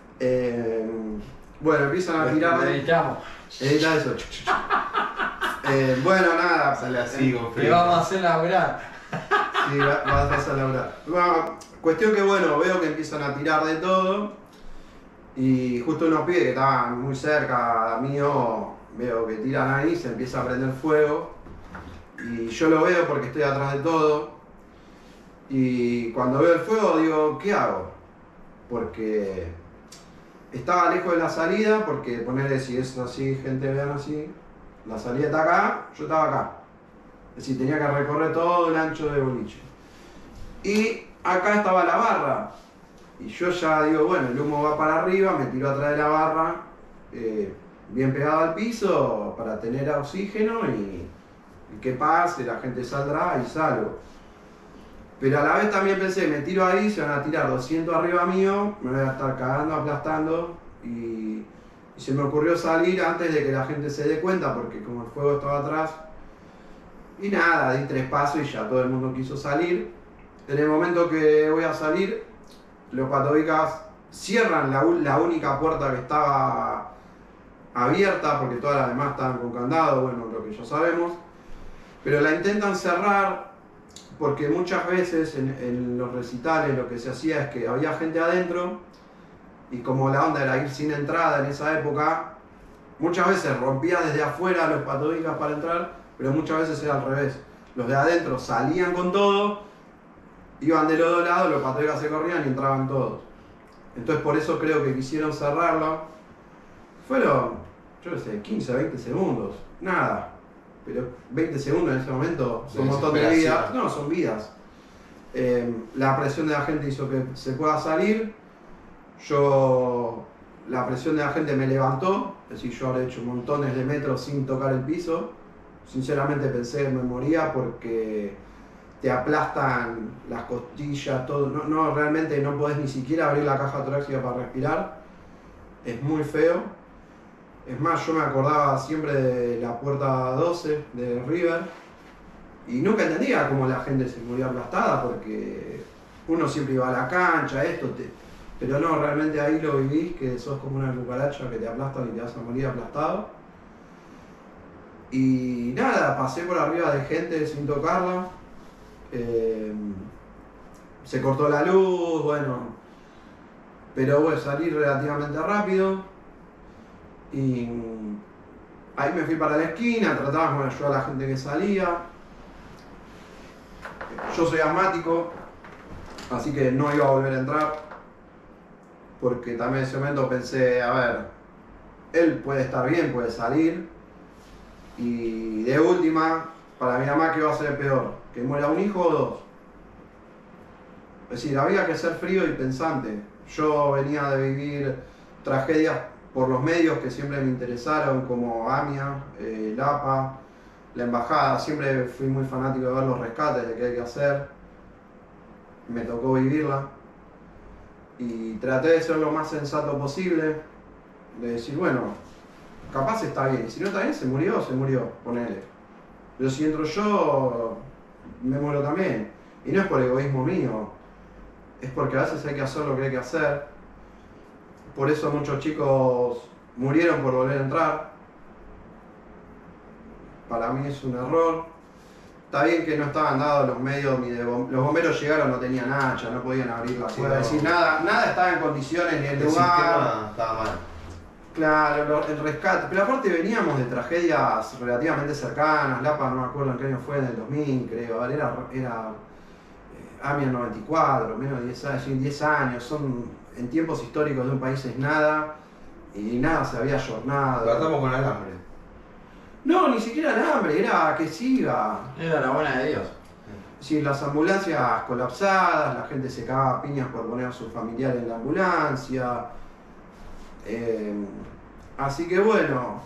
Bueno, empiezan a tirar. Editamos. Edita eso. Bueno, nada. Sale así, con Te vamos a hacer laburar. Sí, vas a hacer laburar. Bueno, cuestión que bueno, veo que empiezan a tirar de todo. Y justo unos pibes que estaban muy cerca mío, veo que tiran ahí, se empieza a prender fuego. Y yo lo veo porque estoy atrás de todo. Y cuando veo el fuego digo, ¿qué hago? porque estaba lejos de la salida, porque ponerle si es así, gente vean así, la salida está acá, yo estaba acá. Es decir, tenía que recorrer todo el ancho del boliche. Y acá estaba la barra. Y yo ya digo, bueno, el humo va para arriba, me tiro atrás de la barra, bien pegado al piso para tener oxígeno y que pase, la gente saldrá y salgo. Pero a la vez también pensé, me tiro ahí, se van a tirar 200 arriba mío, me voy a estar cagando, aplastando y se me ocurrió salir antes de que la gente se dé cuenta porque como el fuego estaba atrás. Y nada, di 3 pasos y ya todo el mundo quiso salir. En el momento que voy a salir, los patobicas cierran la única puerta que estaba abierta porque todas las demás estaban con candado, bueno, lo que ya sabemos. Pero la intentan cerrar porque muchas veces en los recitales lo que se hacía es que había gente adentro y como la onda era ir sin entrada en esa época, muchas veces rompía desde afuera los patobicas para entrar, pero muchas veces era al revés. Los de adentro salían con todo, iban de los dos lados, los patobicas se corrían y entraban todos. Entonces por eso creo que quisieron cerrarlo. Fueron, yo no sé, 15, 20 segundos, nada. Pero 20 segundos en ese momento son un montón de vidas. No, son vidas. La presión de la gente hizo que se pueda salir. La presión de la gente me levantó. Es decir, yo habré hecho montones de metros sin tocar el piso. Sinceramente pensé que me moría porque te aplastan las costillas, todo. No, realmente no podés ni siquiera abrir la caja torácica para respirar. Es muy feo. Es más, yo me acordaba siempre de la puerta 12 de River y nunca entendía cómo la gente se moría aplastada porque uno siempre iba a la cancha, pero no, realmente ahí lo vivís, que sos como una cucaracha que te aplastan y te vas a morir aplastado. Y nada, pasé por arriba de gente sin tocarla, se cortó la luz, bueno, pero bueno, salí relativamente rápido. Y ahí me fui para la esquina, tratábamos de ayudar a la gente que salía. Yo soy asmático, así que no iba a volver a entrar, porque también en ese momento pensé, a ver, él puede estar bien, puede salir, y de última, para mi mamá, ¿qué va a ser peor? ¿Que muera un hijo o dos? Es decir, había que ser frío y pensante. Yo venía de vivir tragedias por los medios que siempre me interesaron, como AMIA, LAPA, la embajada. Siempre fui muy fanático de ver los rescates, de qué hay que hacer. Me tocó vivirla. Y traté de ser lo más sensato posible, de decir, bueno, capaz está bien. Y si no está bien, se murió, ponele. Pero si entro yo, me muero también. Y no es por egoísmo mío, es porque a veces hay que hacer lo que hay que hacer. Por eso muchos chicos murieron por volver a entrar. Para mí es un error. Está bien que no estaban dados los medios, los bomberos llegaron, no tenían hacha, no podían abrir la puerta. Es decir, nada estaba en condiciones ni el lugar. Sistema estaba mal. Claro, el rescate. Pero aparte veníamos de tragedias relativamente cercanas. Lapa, no me acuerdo en qué año fue, en el 2000 creo. Era AMIA 94, menos de 10 años. Son en tiempos históricos de un país es nada y nada se había ayornado. Tratamos con alambre. No, ni siquiera alambre, era que se iba. Era la buena de Dios. Sí, las ambulancias colapsadas, la gente se cagaba a piñas por poner a su familiar en la ambulancia. Así que bueno,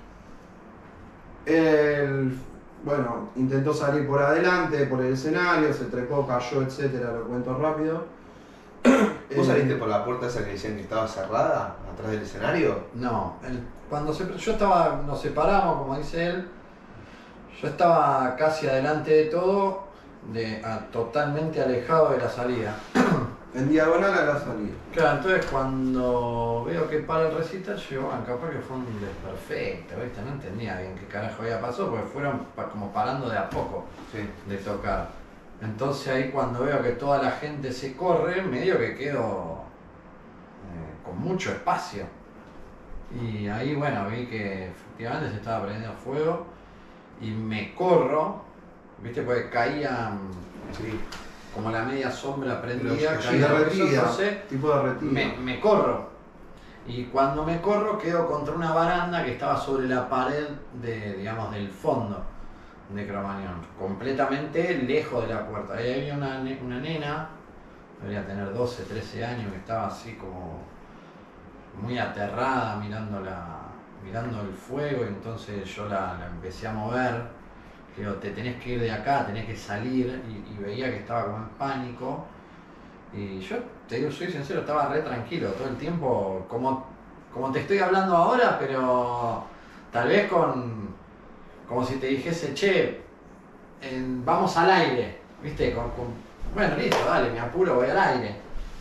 él intentó salir por adelante, por el escenario, se trepó, cayó, etcétera, lo cuento rápido. ¿Vos saliste por la puerta esa que decían que estaba cerrada, atrás del escenario? No, yo estaba, nos separamos, como dice él, yo estaba casi adelante de todo, totalmente alejado de la salida. En diagonal a la salida. Claro, entonces cuando veo que para el recital, yo digo, capaz que fue un desperfecto, ¿viste? No entendía bien qué carajo había pasado, porque fueron como parando de a poco de tocar. Entonces ahí cuando veo que toda la gente se corre, medio que quedo con mucho espacio. Y ahí bueno, vi que efectivamente se estaba prendiendo fuego y me corro, ¿viste? Porque caían... Sí. como la media sombra prendida, Sí, derretida, José, tipo derretida. me corro. Y cuando me corro quedo contra una baranda que estaba sobre la pared digamos, del fondo de Cromañón, completamente lejos de la puerta. Ahí había una nena, debería tener 12, 13 años, que estaba así como muy aterrada mirando el fuego, y entonces yo la empecé a mover. Digo, te tenés que ir de acá, tenés que salir, y veía que estaba como en pánico. Y yo, te digo, soy sincero, estaba re tranquilo todo el tiempo, como te estoy hablando ahora, pero tal vez como si te dijese, che, vamos al aire, ¿viste? Bueno, listo, dale, me apuro, voy al aire.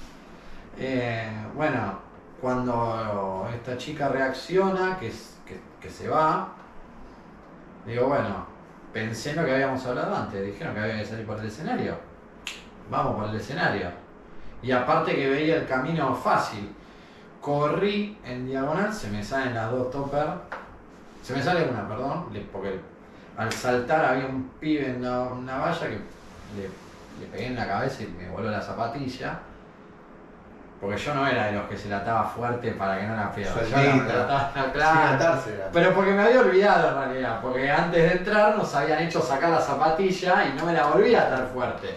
Bueno, cuando esta chica reacciona, que se va, digo, bueno, pensé en lo que habíamos hablado antes, dijeron que había que salir por el escenario, vamos por el escenario. Y aparte que veía el camino fácil, corrí en diagonal, se me salen las dos toppers, se me sale una, perdón, porque al saltar había un pibe en una valla que le pegué en la cabeza y me voló la zapatilla, porque yo no era de los que se la ataba fuerte para que no la pierda, yo la ataba, claro, pero porque me había olvidado en realidad, porque antes de entrar nos habían hecho sacar la zapatilla y no me la volví a atar fuerte.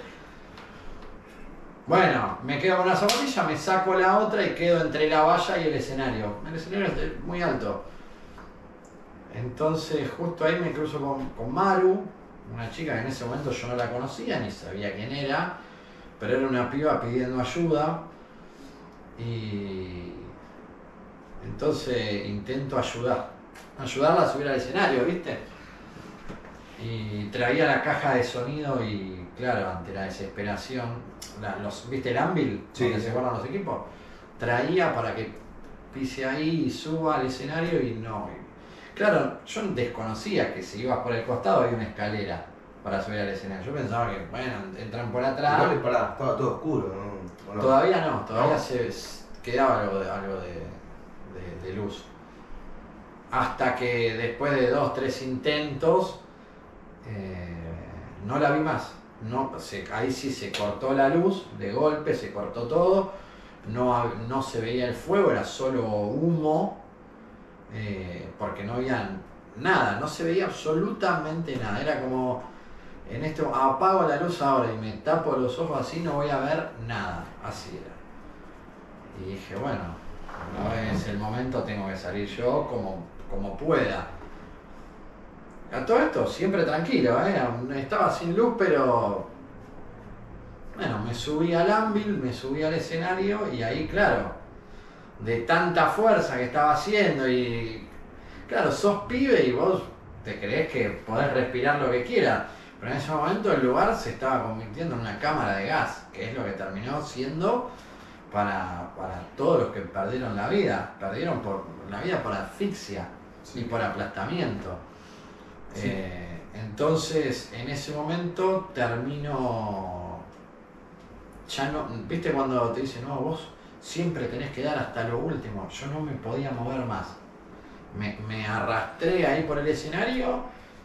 Bueno, me quedo con la zapatilla, me saco la otra y quedo entre la valla y el escenario. El escenario es muy alto. Entonces justo ahí me cruzo con Maru, una chica que en ese momento yo no la conocía ni sabía quién era, pero era una piba pidiendo ayuda. Y entonces intento ayudarla a subir al escenario, ¿viste? Y traía la caja de sonido y claro, ante la desesperación, ¿viste el Anvil? Sí, donde se guardan los equipos. Traía para que pise ahí y suba al escenario y no. Claro, yo desconocía que si ibas por el costado había una escalera para subir al escenario. Yo pensaba que, bueno, entran por atrás. Igual estaba todo oscuro, ¿no? Todavía no, todavía se quedaba algo de luz. Hasta que después de 2, 3 intentos, no la vi más. Ahí sí se cortó la luz, de golpe se cortó todo, no se veía el fuego, era solo humo, porque no había nada, no se veía absolutamente nada, era como, apago la luz ahora y me tapo los ojos así, no voy a ver nada, así era. Y dije, bueno, no es el momento, tengo que salir yo como pueda. A todo esto siempre tranquilo, estaba sin luz, pero bueno, me subí al Anvil, me subí al escenario y ahí, claro, de tanta fuerza que estaba haciendo y claro, sos pibe y vos te creés que podés respirar lo que quieras, pero en ese momento el lugar se estaba convirtiendo en una cámara de gas, que es lo que terminó siendo para todos los que perdieron la vida por asfixia, sí, y por aplastamiento. Sí. Entonces en ese momento termino, ya no, viste cuando te dicen, no, vos siempre tenés que dar hasta lo último, yo no me podía mover más, me arrastré ahí por el escenario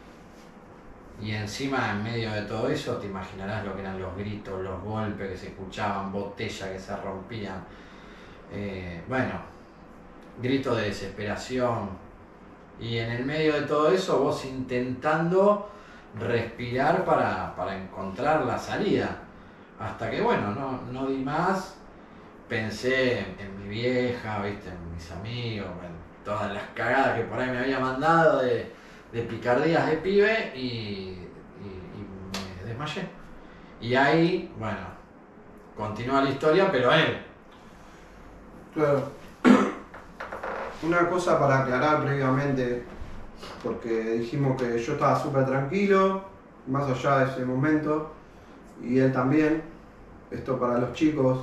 y encima en medio de todo eso te imaginarás lo que eran los gritos, los golpes que se escuchaban, botellas que se rompían, bueno, gritos de desesperación. Y en el medio de todo eso vos intentando respirar para encontrar la salida. Hasta que bueno, no di más, pensé en mi vieja, ¿viste? En mis amigos, en todas las cagadas que por ahí me había mandado de picardías de pibe y me desmayé. Y ahí, bueno, continúa la historia, pero él. Claro. Una cosa para aclarar previamente, porque dijimos que yo estaba súper tranquilo, más allá de ese momento, y él también. Esto para los chicos,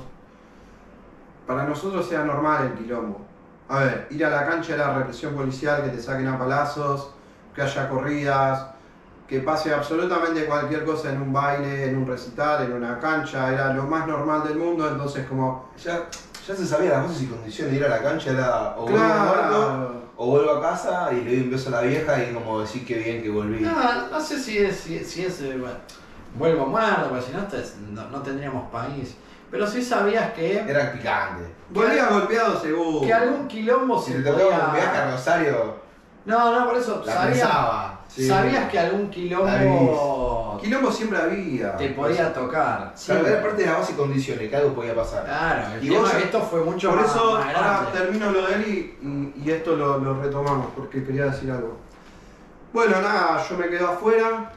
para nosotros era normal el quilombo. A ver, ir a la cancha era represión policial, que te saquen a palazos, que haya corridas, que pase absolutamente cualquier cosa en un baile, en un recital, en una cancha, era lo más normal del mundo, entonces como... Ya se sabía las cosas y condiciones de ir a la cancha, era o claro, vuelvo muerto, o vuelvo a casa y le doy un beso a la vieja y como decir que bien que volví. No sé si es bueno, vuelvo muerto, porque si no, no tendríamos país. Pero sí sabías que Era picante. Volvía golpeado seguro. que algún quilombo Si se te tocaba un viaje podía... a Rosario, No, por eso la sabías, pensaba. Sí. sabías que algún quilombo Quilombo siempre había. te podía tocar. Pero era parte de las bases y condiciones, que algo podía pasar. Claro, el Y tema vos es que ya- esto fue mucho Por más, eso más ahora grande. termino lo de él y esto lo retomamos, porque quería decir algo. Bueno, nada, yo me quedo afuera.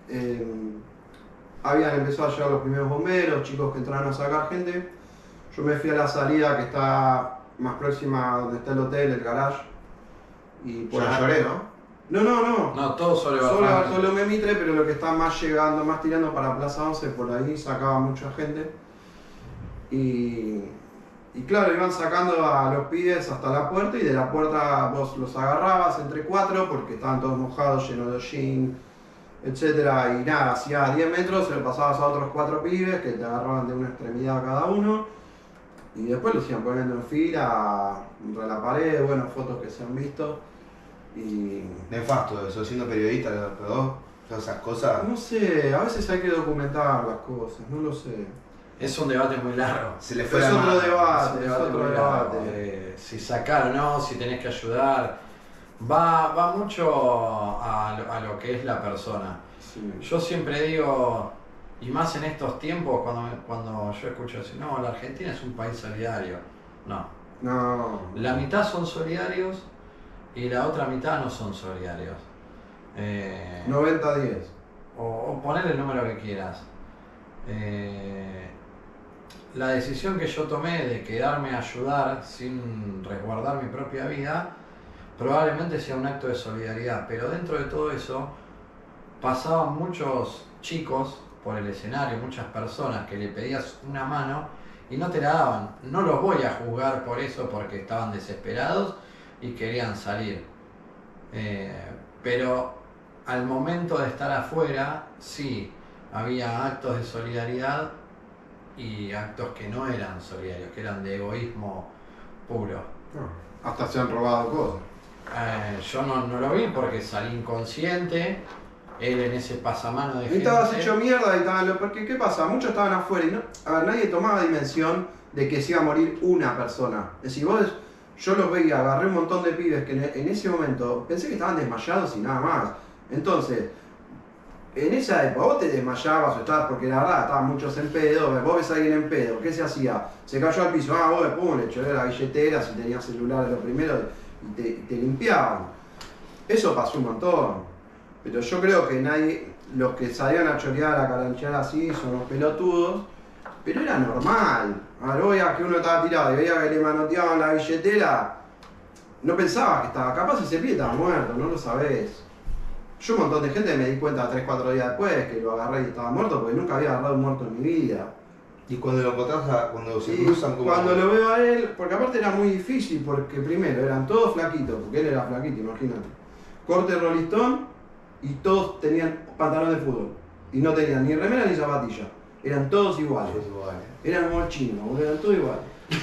Habían empezado a llegar los primeros bomberos, chicos que entraron a sacar gente. Yo me fui a la salida que está más próxima a donde está el hotel, el garage. Y por Ya ahí- lloré, ¿no? No. No, todo sobre Solo bajar. Bartolomé Mitre, pero lo que está más llegando, más tirando para Plaza 11, por ahí sacaba mucha gente. Y claro, iban sacando a los pibes hasta la puerta y de la puerta vos los agarrabas entre cuatro porque estaban todos mojados, llenos de hollín, etc. Y nada, hacía 10 metros, se lo pasabas a otros 4 pibes que te agarraban de una extremidad cada uno. Y después los iban poniendo en fila, contra la pared, bueno, fotos que se han visto. Y Nefasto eso, siendo periodista, pero todas esas cosas. no sé, a veces hay que documentar las cosas, no lo sé. Es un debate muy largo. Se le fue Es la otro mano. debate. Es otro muy debate. largo. Si sacar o no, si tenés que ayudar. Va mucho a lo que es la persona. Sí. Yo siempre digo, y más en estos tiempos, cuando yo escucho decir, no, la Argentina es un país solidario. No. No. La mitad son solidarios y la otra mitad no son solidarios. 90-10. O poner el número que quieras. La decisión que yo tomé de quedarme a ayudar sin resguardar mi propia vida probablemente sea un acto de solidaridad, pero dentro de todo eso pasaban muchos chicos por el escenario, muchas personas que le pedías una mano y no te la daban. No los voy a juzgar por eso porque estaban desesperados y querían salir. Pero al momento de estar afuera, sí, había actos de solidaridad y actos que no eran solidarios, que eran de egoísmo puro. Hasta se han robado cosas. Yo no lo vi porque salí inconsciente, él en ese pasamano de Y gente. estabas hecho mierda y estaban. Porque, ¿qué pasa? Muchos estaban afuera y no. A ver, nadie tomaba dimensión de que se iba a morir una persona. Es decir, yo los veía, agarré un montón de pibes que en ese momento pensé que estaban desmayados y nada más. Entonces, en esa época vos te desmayabas o estabas, porque la verdad estaban muchos en pedo, vos ves a alguien en pedo, ¿qué se hacía? Se cayó al piso, vos pum, le choré la billetera, si tenías celular lo primero, y te limpiaban. Eso pasó un montón. Pero yo creo que nadie, los que salían a chorear, a caranchear así, son los pelotudos, pero era normal. A ver, vos veías que uno estaba tirado y veía que le manoteaban la billetera, no pensaba que estaba, capaz ese pie estaba muerto, no lo sabés. Yo un montón de gente me di cuenta 3-4 días después que lo agarré y estaba muerto porque nunca había agarrado un muerto en mi vida. Y cuando lo encontrás, cuando se Y cruzan como. cuando lo veo a él, porque aparte era muy difícil porque primero eran todos flaquitos, porque él era flaquito, imagínate. Corte rolistón y todos tenían pantalón de fútbol. Y no tenían ni remera ni zapatilla. Eran todos iguales. Todos iguales. Eran como chinos, boludo, eran todos iguales.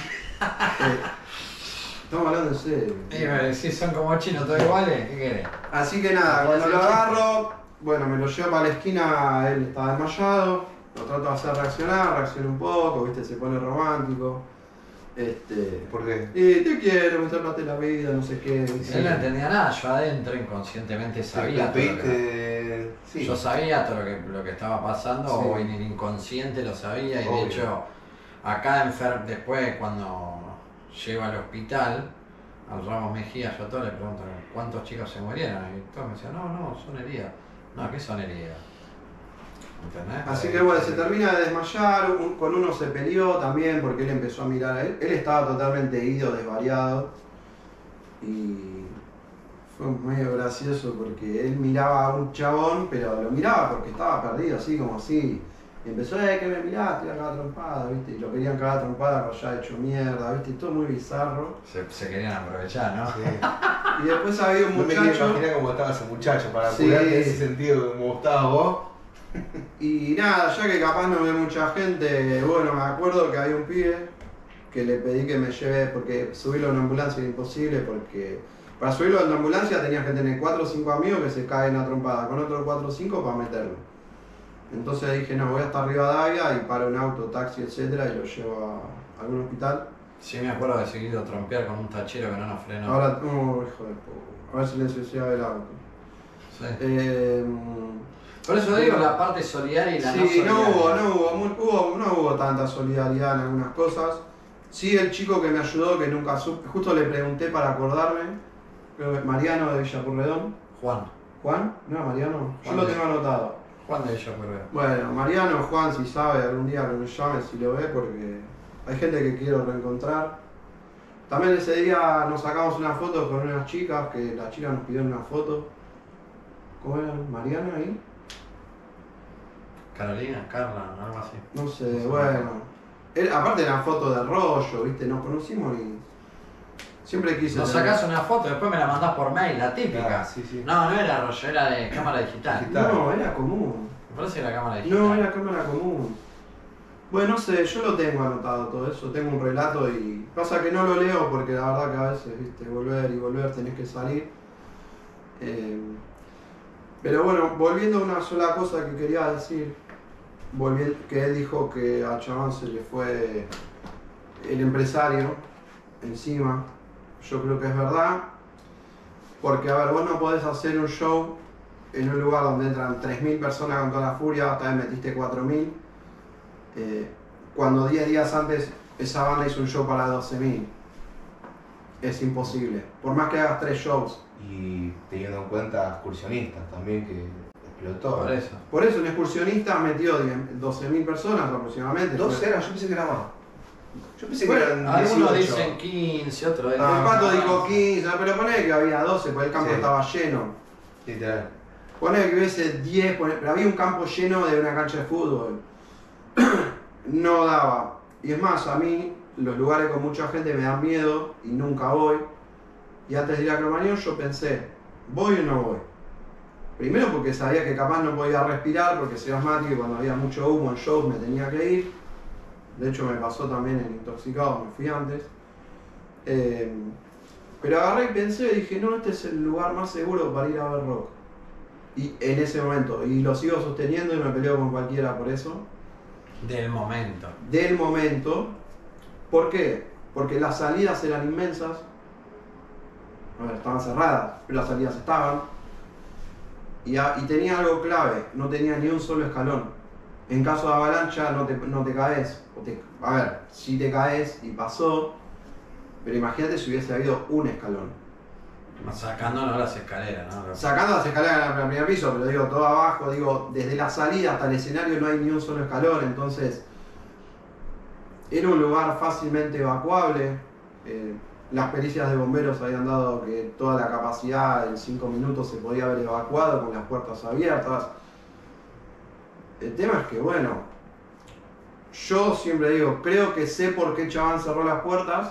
Estamos hablando en serio. Si son como chinos, todos iguales, ¿qué querés? Así que nada, cuando lo agarro, bueno, me lo llevo para la esquina, él estaba desmayado, lo trato de hacer reaccionar, reacciona un poco, viste, se pone romántico. ¿Por qué? Te quiero, me salvaste la vida, no sé qué. Él no entendía nada, yo adentro inconscientemente sabía todo lo que, pediste. Sí. yo sabía todo lo que estaba pasando, Sí. o en el inconsciente lo sabía, y Obvio. de hecho, acá después cuando llego al hospital, al Ramos Mejía, yo a todos le pregunto, ¿cuántos chicos se murieron? Y todos me decían, no, son heridas. No, ¿qué son heridas? ¿Entendés? Así que bueno, se termina de desmayar, con uno se peleó también porque él empezó a mirar a él. Él estaba totalmente ido, desvariado. Y fue medio gracioso porque él miraba a un chabón, pero lo miraba porque estaba perdido, así como así. Y empezó, que me mirás, te voy a cagar trompada, ¿viste? Y lo querían cagar trompada, pero ya hecho mierda, ¿viste? Todo muy bizarro. Se querían aprovechar, ¿no? Sí. Y después había un No me quiero muchacho. imaginar cómo estaba ese muchacho para Sí. curarte en ese sentido como estabas vos. Y nada, ya que capaz no ve mucha gente, bueno, me acuerdo que había un pibe que le pedí que me lleve, porque subirlo en una ambulancia era imposible, porque para subirlo en una ambulancia tenías que tener 4 o 5 amigos que se caen a trompada, con otros 4 o 5 para meterlo. Entonces dije, no, voy hasta Rivadavia y paro un auto, taxi, etcétera, y lo llevo a algún hospital. Sí, me acuerdo de seguido trompear con un tachero que no nos frenó. Ahora, hijo de puta. A ver si le ensuciaba el auto. Sí. Eh, Por eso digo la parte solidaria y la no sí, solidaria. no hubo tanta solidaridad en algunas cosas. Sí, el chico que me ayudó, que nunca supe, justo le pregunté para acordarme, creo que Mariano de Villapurredón. Juan. ¿Juan? ¿No era Mariano? Yo Juan lo de- tengo anotado. Juan de Villapurredón. Bueno, Mariano, Juan, si sabe, algún día que me llame, si lo ve, porque hay gente que quiero reencontrar. También ese día nos sacamos una foto con unas chicas, que las chicas nos pidieron una foto. ¿Cómo era? ¿Mariana ahí? Carolina, Carla, algo así. No sé, bueno. Aparte eran fotos del rollo, ¿viste? Nos conocimos y siempre quise... Nos tener- sacás una foto, después me la mandás por mail, la típica. Ah, sí, sí. No, no era rollo, era de cámara digital. No, era común. Me parece que era cámara digital. No, era cámara común. Bueno, no sé, yo lo tengo anotado todo eso, tengo un relato y pasa que no lo leo porque la verdad que a veces, viste, volver y volver tenés que salir. Pero bueno, volviendo a una sola cosa que quería decir, que él dijo que a Chabán se le fue el empresario encima, yo creo que es verdad, porque a ver, vos no podés hacer un show en un lugar donde entran 3.000 personas con toda la furia, esta vez metiste 4.000. Cuando 10 días antes esa banda hizo un show para 12.000. Es imposible. Por más que hagas 3 shows. Y teniendo en cuenta excursionistas también, que explotó. Por eso. Por eso un excursionista metió 12.000 personas aproximadamente. 12 eran, yo pensé que era más. Yo pensé Bueno, que eran Algunos 18. dicen 15, otros El dicen... Pato dijo 15, pero poné que había 12, porque el campo Sí. estaba lleno. Literal. Poné que hubiese 10, pero había un campo lleno de una cancha de fútbol. No daba. Y es más, a mí los lugares con mucha gente me dan miedo y nunca voy. Y antes de ir a Cromañón yo pensé, ¿voy o no voy? Primero porque sabía que capaz no podía respirar porque soy asmático y cuando había mucho humo en shows me tenía que ir. De hecho me pasó también en Intoxicado, me fui antes. Pero agarré y pensé y dije, no, este es el lugar más seguro para ir a ver rock. Y en ese momento, y lo sigo sosteniendo y me peleo con cualquiera por eso. Del momento. Del momento. ¿Por qué? Porque las salidas eran inmensas. A ver, estaban cerradas, pero las salidas estaban. Y tenía algo clave, no tenía ni un solo escalón. En caso de avalancha no te caes. A ver, si te caes y pasó, pero imagínate si hubiese habido un escalón. Sacándonos las escaleras, ¿no? Sacando las escaleras del primer piso, pero digo, todo abajo, digo, desde la salida hasta el escenario no hay ni un solo escalón, entonces era un lugar fácilmente evacuable. Las pericias de bomberos habían dado que toda la capacidad en 5 minutos se podía haber evacuado con las puertas abiertas. El tema es que, bueno, yo siempre digo, creo que sé por qué Chabán cerró las puertas,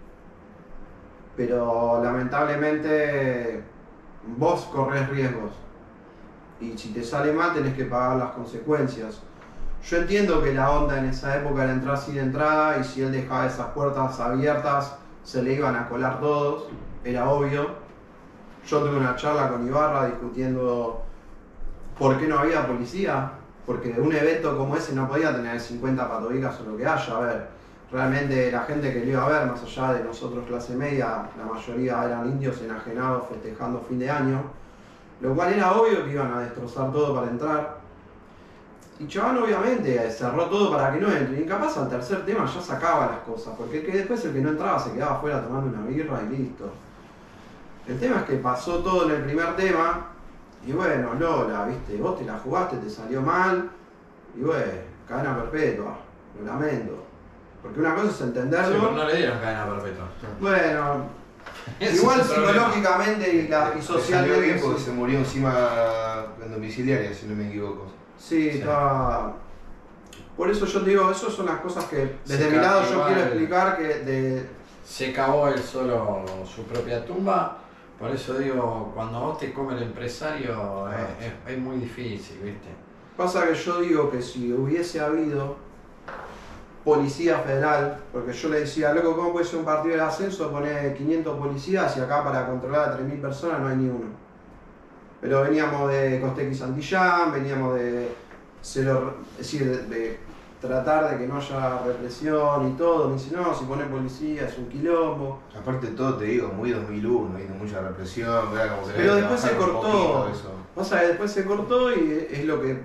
pero lamentablemente vos corres riesgos y si te sale mal tenés que pagar las consecuencias. Yo entiendo que la onda en esa época era entrar sin entrada y si él dejaba esas puertas abiertas se le iban a colar todos, era obvio. Yo tuve una charla con Ibarra discutiendo por qué no había policía, porque un evento como ese no podía tener 50 patobicas o lo que haya. A ver, realmente la gente que lo iba a ver, más allá de nosotros clase media, la mayoría eran indios enajenados festejando fin de año, lo cual era obvio que iban a destrozar todo para entrar. Y Chabán obviamente cerró todo para que no entren, y capaz al tercer tema ya sacaba las cosas, porque después el que no entraba se quedaba afuera tomando una birra y listo. El tema es que pasó todo en el primer tema, y bueno, Lola, viste, vos te la jugaste, te salió mal, y bueno, cadena perpetua, lo lamento. Porque una cosa es Sí, entenderlo. pero no le dieron cadena perpetua. Bueno, Ese igual es el problema. psicológicamente y Le salió socialmente. bien porque se murió encima en domiciliaria, si no me equivoco. Sí, Sí. estaba. Por eso yo te digo, esas son las cosas que desde Se mi lado yo igual. quiero explicar que Se cavó él solo su propia tumba. Por eso digo, cuando vos te come el empresario es muy difícil, ¿viste? pasa que yo digo que si hubiese habido policía federal, porque yo le decía, loco, ¿cómo puede ser un partido del ascenso? Poner 500 policías y acá para controlar a 3.000 personas no hay ni uno. Pero veníamos de Costequi Santillán, veníamos de es decir, de tratar de que no haya represión y todo. Me dice, no, si pone policía es un quilombo. Aparte de todo, te digo, muy 2001, hay mucha represión, era como que Pero había que después se bajar un cortó. poquito eso. O sea, después se cortó y es lo que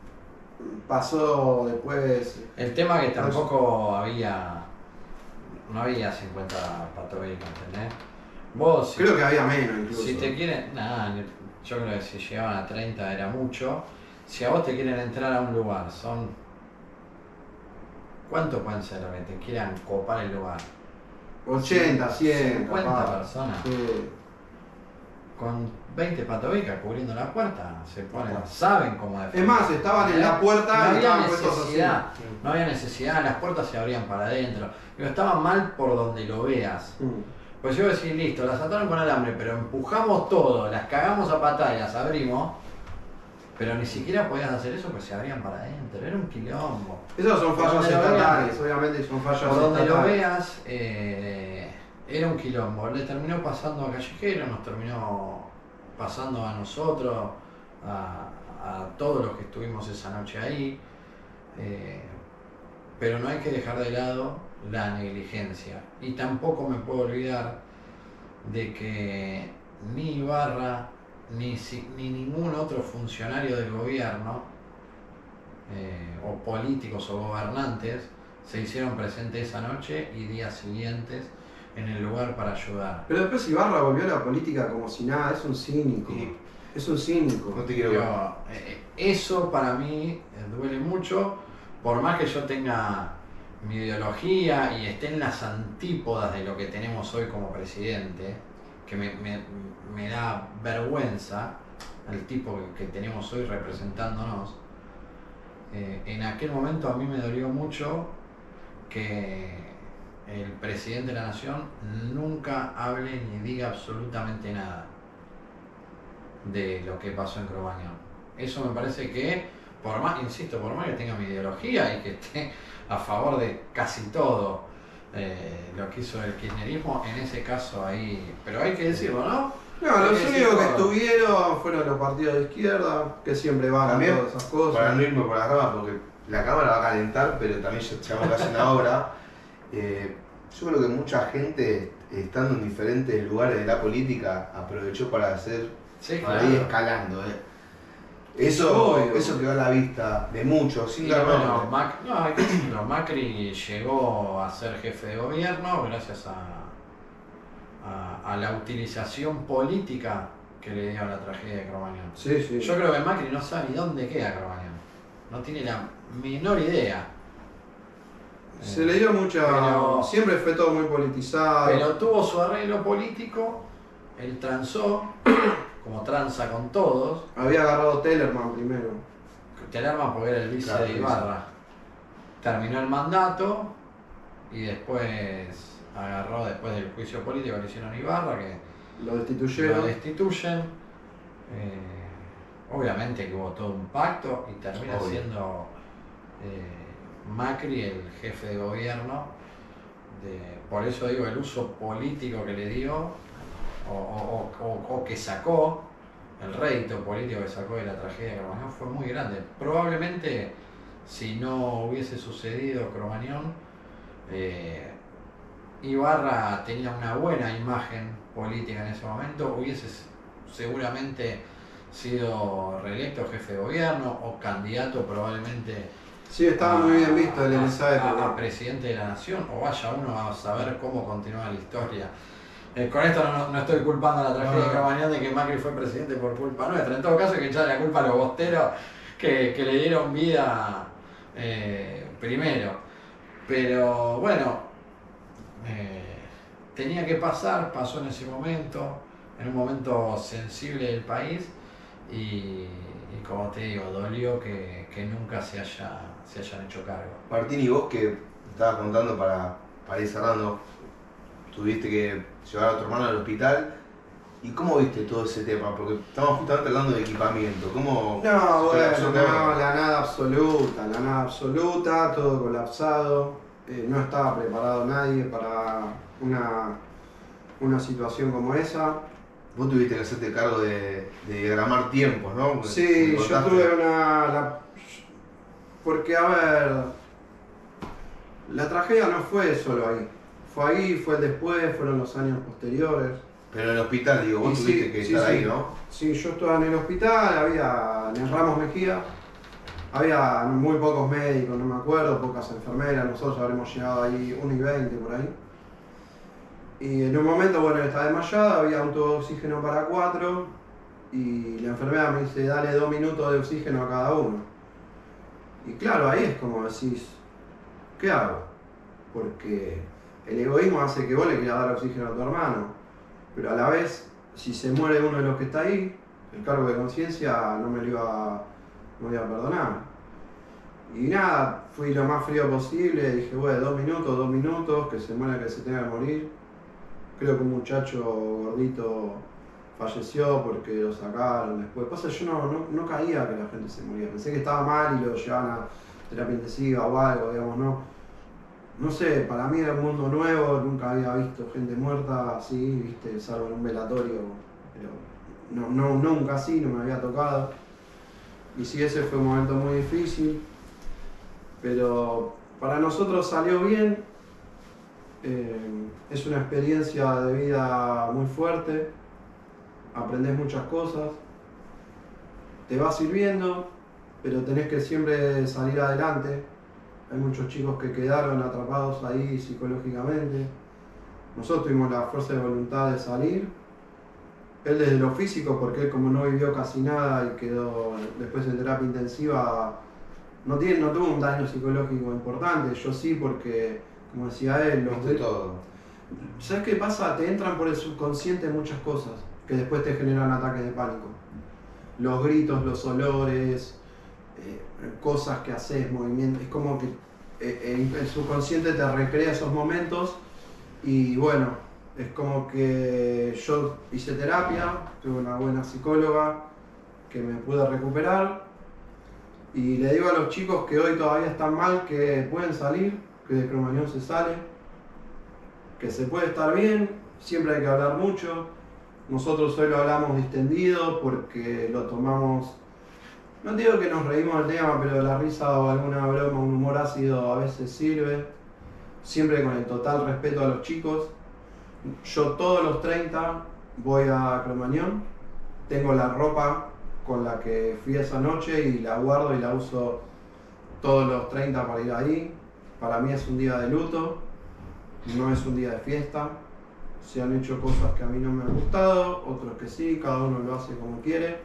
pasó después. El tema que tampoco no había 50 patobicas, ¿entendés? Vos, Creo que había menos incluso. si te quieren, nada, yo creo que si llegaban a 30 era mucho. Si a vos te quieren entrar a un lugar, ¿cuántos pueden ser los que te quieran copar el lugar? 80, 100, 50 capaz. personas. Sí. Con 20 patobicas cubriendo la puerta, se ponen, saben cómo defender. Es más, estaban en la puerta no y había estaban puestos así. necesidad, no había necesidad, las puertas se abrían para adentro. Pero estaban mal por donde lo veas. Pues yo decía, listo, las ataron con alambre, pero empujamos todo, las cagamos a patadas y las abrimos, pero ni siquiera podías hacer eso porque se abrían para adentro, era un quilombo. Esos son fallos Donde lo estatales, veas, obviamente son fallos por donde lo estatales. veas, era un quilombo. Le terminó pasando a Callejero, nos terminó pasando a nosotros, a todos los que estuvimos esa noche ahí, pero no hay que dejar de lado la negligencia. Y tampoco me puedo olvidar de que ni Ibarra ni ningún otro funcionario del gobierno, o políticos o gobernantes, se hicieron presentes esa noche y días siguientes en el lugar para ayudar. Pero después Ibarra volvió a la política como si nada, es un cínico. Sí. Es un cínico. No te quiero ver. Eso para mí duele mucho, por más que yo tenga mi ideología y esté en las antípodas de lo que tenemos hoy como presidente, que me da vergüenza el tipo que tenemos hoy representándonos. En aquel momento a mí me dolió mucho que el presidente de la nación nunca hable ni diga absolutamente nada de lo que pasó en Cromañón. Eso me parece que, por más que tenga mi ideología y que esté a favor de casi todo lo que hizo el kirchnerismo, en ese caso ahí, pero hay que decirlo, ¿no? No, los únicos que estuvieron fueron los partidos de izquierda, que siempre van a También, todas esas cosas. para no irme por las ramas, porque la cámara va a calentar, pero también ya llevamos casi una hora. Yo creo que mucha gente, estando en diferentes lugares de la política, aprovechó para hacer, Sí, para claro. ir escalando. Eso Obvio. quedó a la vista de muchos, sin Y dar bueno, nombre. hay que decirlo, Macri llegó a ser jefe de gobierno gracias a la utilización política que le dio a la tragedia de Cromañón. Sí, sí. Yo creo que Macri no sabe ni dónde queda Cromañón. No tiene la menor idea. Se le dio mucha. Pero- Siempre fue todo muy politizado. Pero tuvo su arreglo político, él transó, como tranza con todos. Había agarrado Tellerman primero. Tellerman porque era el vice Claro, de sí. Ibarra. Terminó el mandato y después agarró, después del juicio político que le hicieron a Ibarra, que Lo destituyeron. lo destituyen. Obviamente que hubo todo un pacto y termina Obvio. siendo Macri el jefe de gobierno. Por eso digo, el uso político que le dio o que sacó, el rédito político que sacó de la tragedia de Cromañón fue muy grande. Probablemente si no hubiese sucedido Cromañón, Ibarra tenía una buena imagen política en ese momento, hubiese seguramente sido reelecto jefe de gobierno o candidato probablemente Sí, estaba muy bien visto él en esa a época. presidente de la nación, o vaya uno a saber cómo continúa la historia. Con esto no estoy culpando a la tragedia de Cromañón de que Macri fue presidente por culpa nuestra, en todo caso hay que echarle la culpa a los bosteros que le dieron vida primero. Pero bueno, tenía que pasar, pasó en ese momento, en un momento sensible del país y como te digo, dolió que nunca se hayan hecho cargo. Martín, y vos que estabas contando para ir cerrando, tuviste que llevar a tu hermano al hospital. ¿Y cómo viste todo ese tema? Porque estamos justamente hablando de equipamiento. ¿Cómo No, colapsó bueno, todo? no, la nada absoluta, todo colapsado. No estaba preparado nadie para una situación como esa. Vos tuviste que hacerte cargo de diagramar tiempos, ¿no? Sí, Me yo contaste. tuve Porque, a ver, la tragedia no fue solo ahí. Fue ahí, fue el después, fueron los años posteriores. Pero en el hospital, digo, vos tuviste que estar ahí, ¿no? Sí, yo estaba en el hospital, había en el Ramos Mejía, había muy pocos médicos, no me acuerdo, pocas enfermeras, nosotros habremos llegado ahí 1 y 20 por ahí. Y en un momento, bueno, él estaba desmayada, había un tubo de oxígeno para 4 y la enfermera me dice, dale 2 minutos de oxígeno a cada uno. Y claro, ahí es como decís, ¿qué hago? Porque el egoísmo hace que vos le quieras dar oxígeno a tu hermano, pero a la vez, si se muere uno de los que está ahí, el cargo de conciencia no me iba a perdonar. Y nada, fui lo más frío posible, dije, bueno, 2 minutos, que se muera, que se tenga que morir. Creo que un muchacho gordito falleció porque lo sacaron después. Pasa, yo no caía que la gente se moría. Pensé que estaba mal y lo llevaban a terapia intensiva o algo, digamos, no sé, para mí era un mundo nuevo, nunca había visto gente muerta así, viste, salvo en un velatorio, pero nunca así, no me había tocado. Y sí, ese fue un momento muy difícil, pero para nosotros salió bien. Es una experiencia de vida muy fuerte, aprendes muchas cosas, te va sirviendo, pero tenés que siempre salir adelante. Hay muchos chicos que quedaron atrapados ahí psicológicamente. Nosotros tuvimos la fuerza de voluntad de salir. Él desde lo físico, porque él como no vivió casi nada y quedó después en terapia intensiva, no tuvo un daño psicológico importante. Yo sí, porque, como decía él, todo. ¿Sabes qué pasa? Te entran por el subconsciente muchas cosas que después te generan ataques de pánico. Los gritos, los olores, cosas que haces, movimientos, es como que el subconsciente te recrea esos momentos y bueno, es como que yo hice terapia, tuve una buena psicóloga que me pude recuperar y le digo a los chicos que hoy todavía están mal que pueden salir, que de Cromañón se sale, que se puede estar bien, siempre hay que hablar mucho. Nosotros hoy lo hablamos distendido porque lo tomamos, no digo que nos reímos del tema, pero la risa o alguna broma, un humor ácido a veces sirve, siempre con el total respeto a los chicos. Yo todos los 30 voy a Cromañón, tengo la ropa con la que fui esa noche y la guardo y la uso todos los 30 para ir ahí. Para mí es un día de luto, no es un día de fiesta. Se han hecho cosas que a mí no me han gustado, otros que sí, cada uno lo hace como quiere.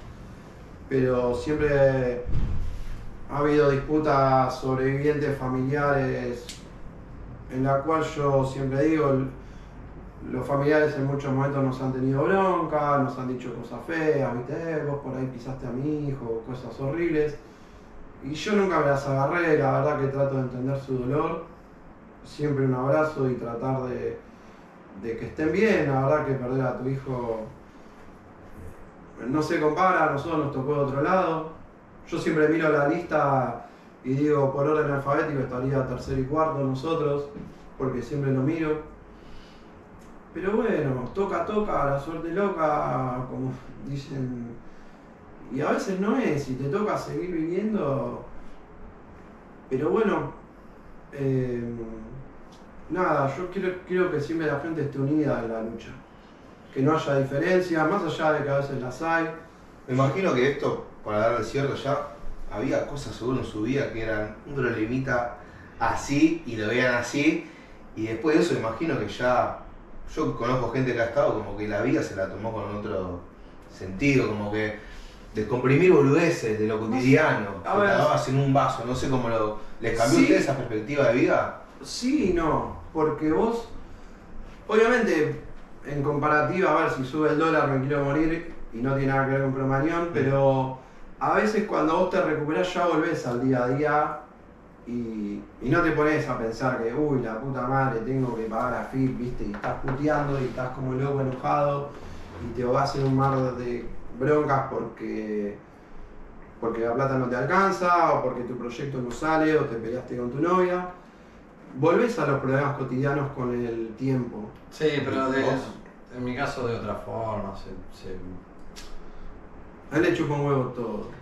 Pero siempre ha habido disputas sobrevivientes familiares en la cual yo siempre digo, los familiares en muchos momentos nos han tenido bronca, nos han dicho cosas feas, viste, vos por ahí pisaste a mi hijo, cosas horribles. Y yo nunca me las agarré, la verdad que trato de entender su dolor. Siempre un abrazo y tratar de que estén bien. La verdad que perder a tu hijo no se compara, a nosotros nos tocó de otro lado. Yo siempre miro la lista y digo, por orden alfabético estaría tercero y cuarto nosotros, porque siempre lo miro. Pero bueno, toca, la suerte loca, como dicen. Y a veces no es, y te toca seguir viviendo. Pero bueno, nada, yo quiero que siempre la gente esté unida en la lucha. Que no haya diferencia, más allá de que a veces las hay. Me imagino que esto, para darle cierto ya, había cosas seguro en su vida que eran un problemita así y lo veían así. Y después de eso me imagino que ya, yo conozco gente que ha estado como que la vida se la tomó con otro sentido, como que descomprimir boludeces de lo cotidiano, que te dabas en un vaso, no sé cómo ¿les cambió a ustedes esa perspectiva de vida? Sí y no, porque vos, obviamente, en comparativa, a ver, si sube el dólar me quiero morir y no tiene nada que ver con Cromañón, pero a veces cuando vos te recuperás ya volvés al día a día y no te pones a pensar que, uy, la puta madre, tengo que pagar a FIP, viste, y estás puteando y estás como loco enojado y te vas en un mar de broncas porque la plata no te alcanza o porque tu proyecto no sale o te peleaste con tu novia. Volvés a los problemas cotidianos con el tiempo. Sí, pero en mi caso de otra forma. A él le chupa un huevo todo.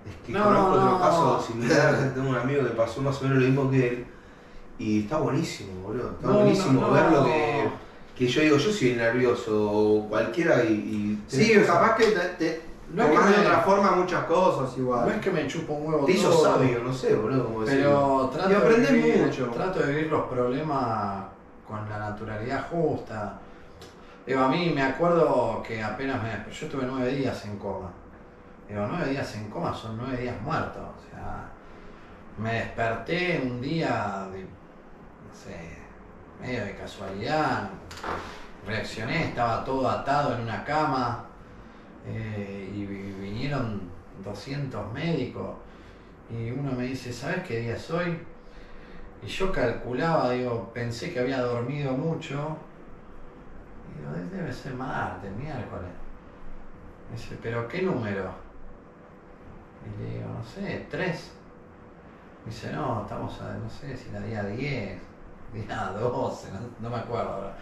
Es que No, conozco no, otro no. caso similar, tengo un amigo que pasó más o menos lo mismo que él, y está buenísimo, boludo. Está No, buenísimo no, ver lo no. que yo digo, yo soy nervioso, o cualquiera, y Sí, capaz que te No es tomás que de me- otra forma muchas cosas igual. No es que me chupo un huevo te hizo todo, sabio, no sé, boludo, como decirlo. pero Y aprendés mucho. trato de vivir los problemas con la naturalidad justa. Digo, a mí me acuerdo que apenas yo estuve 9 días en coma. Digo, 9 días en coma son 9 días muertos. O sea, me desperté un día de, no sé, medio de casualidad. Reaccioné, estaba todo atado en una cama. Y vinieron 200 médicos. Y uno me dice, ¿sabes qué día es hoy? Y yo calculaba, digo, pensé que había dormido mucho. Y digo, debe ser martes, miércoles. Me dice, ¿pero qué número? Y le digo, no sé, 3. Me dice, no, estamos a, no sé si era día 10, día 12, no me acuerdo ahora.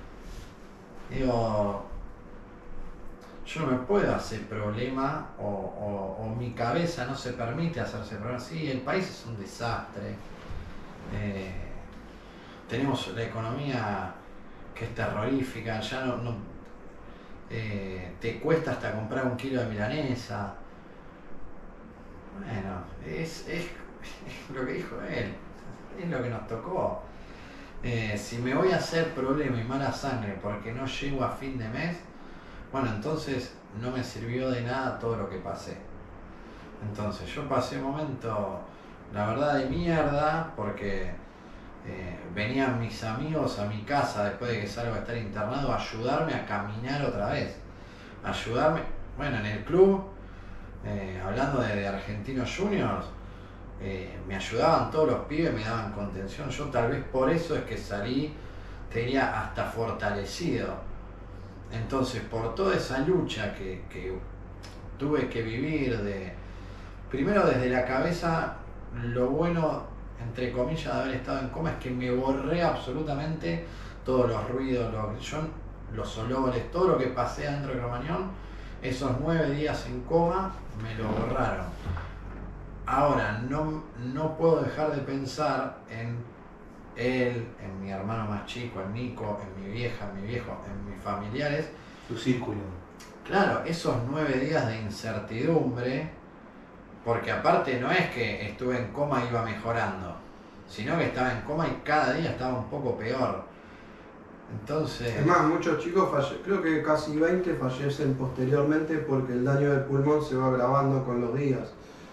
Digo, yo no me puedo hacer problema o mi cabeza no se permite hacerse problema. Sí, el país es un desastre. Tenemos la economía que es terrorífica, ya te cuesta hasta comprar un kilo de milanesa. Bueno, es lo que dijo él, es lo que nos tocó. Si me voy a hacer problema y mala sangre porque no llego a fin de mes, bueno, entonces no me sirvió de nada todo lo que pasé. Entonces yo pasé un momento, la verdad, de mierda, porque venían mis amigos a mi casa después de que salgo a estar internado a ayudarme a caminar otra vez. Ayudarme, bueno, en el club, hablando de Argentinos Juniors, me ayudaban todos los pibes, me daban contención. Yo tal vez por eso es que salí, te diría, hasta fortalecido. Entonces, por toda esa lucha que tuve que vivir, primero desde la cabeza, lo bueno, entre comillas, de haber estado en coma es que me borré absolutamente todos los ruidos, los olores, todo lo que pasé adentro de Cromañón, esos 9 días en coma me lo borraron. Ahora, no puedo dejar de pensar en él, en mi hermano más chico, en Nico, en mi vieja, en mi viejo, en mis familiares. Tu círculo. Claro, esos 9 días de incertidumbre, porque aparte no es que estuve en coma y iba mejorando, sino que estaba en coma y cada día estaba un poco peor. Entonces... Es más, muchos chicos creo que casi 20 fallecen posteriormente porque el daño del pulmón se va agravando con los días.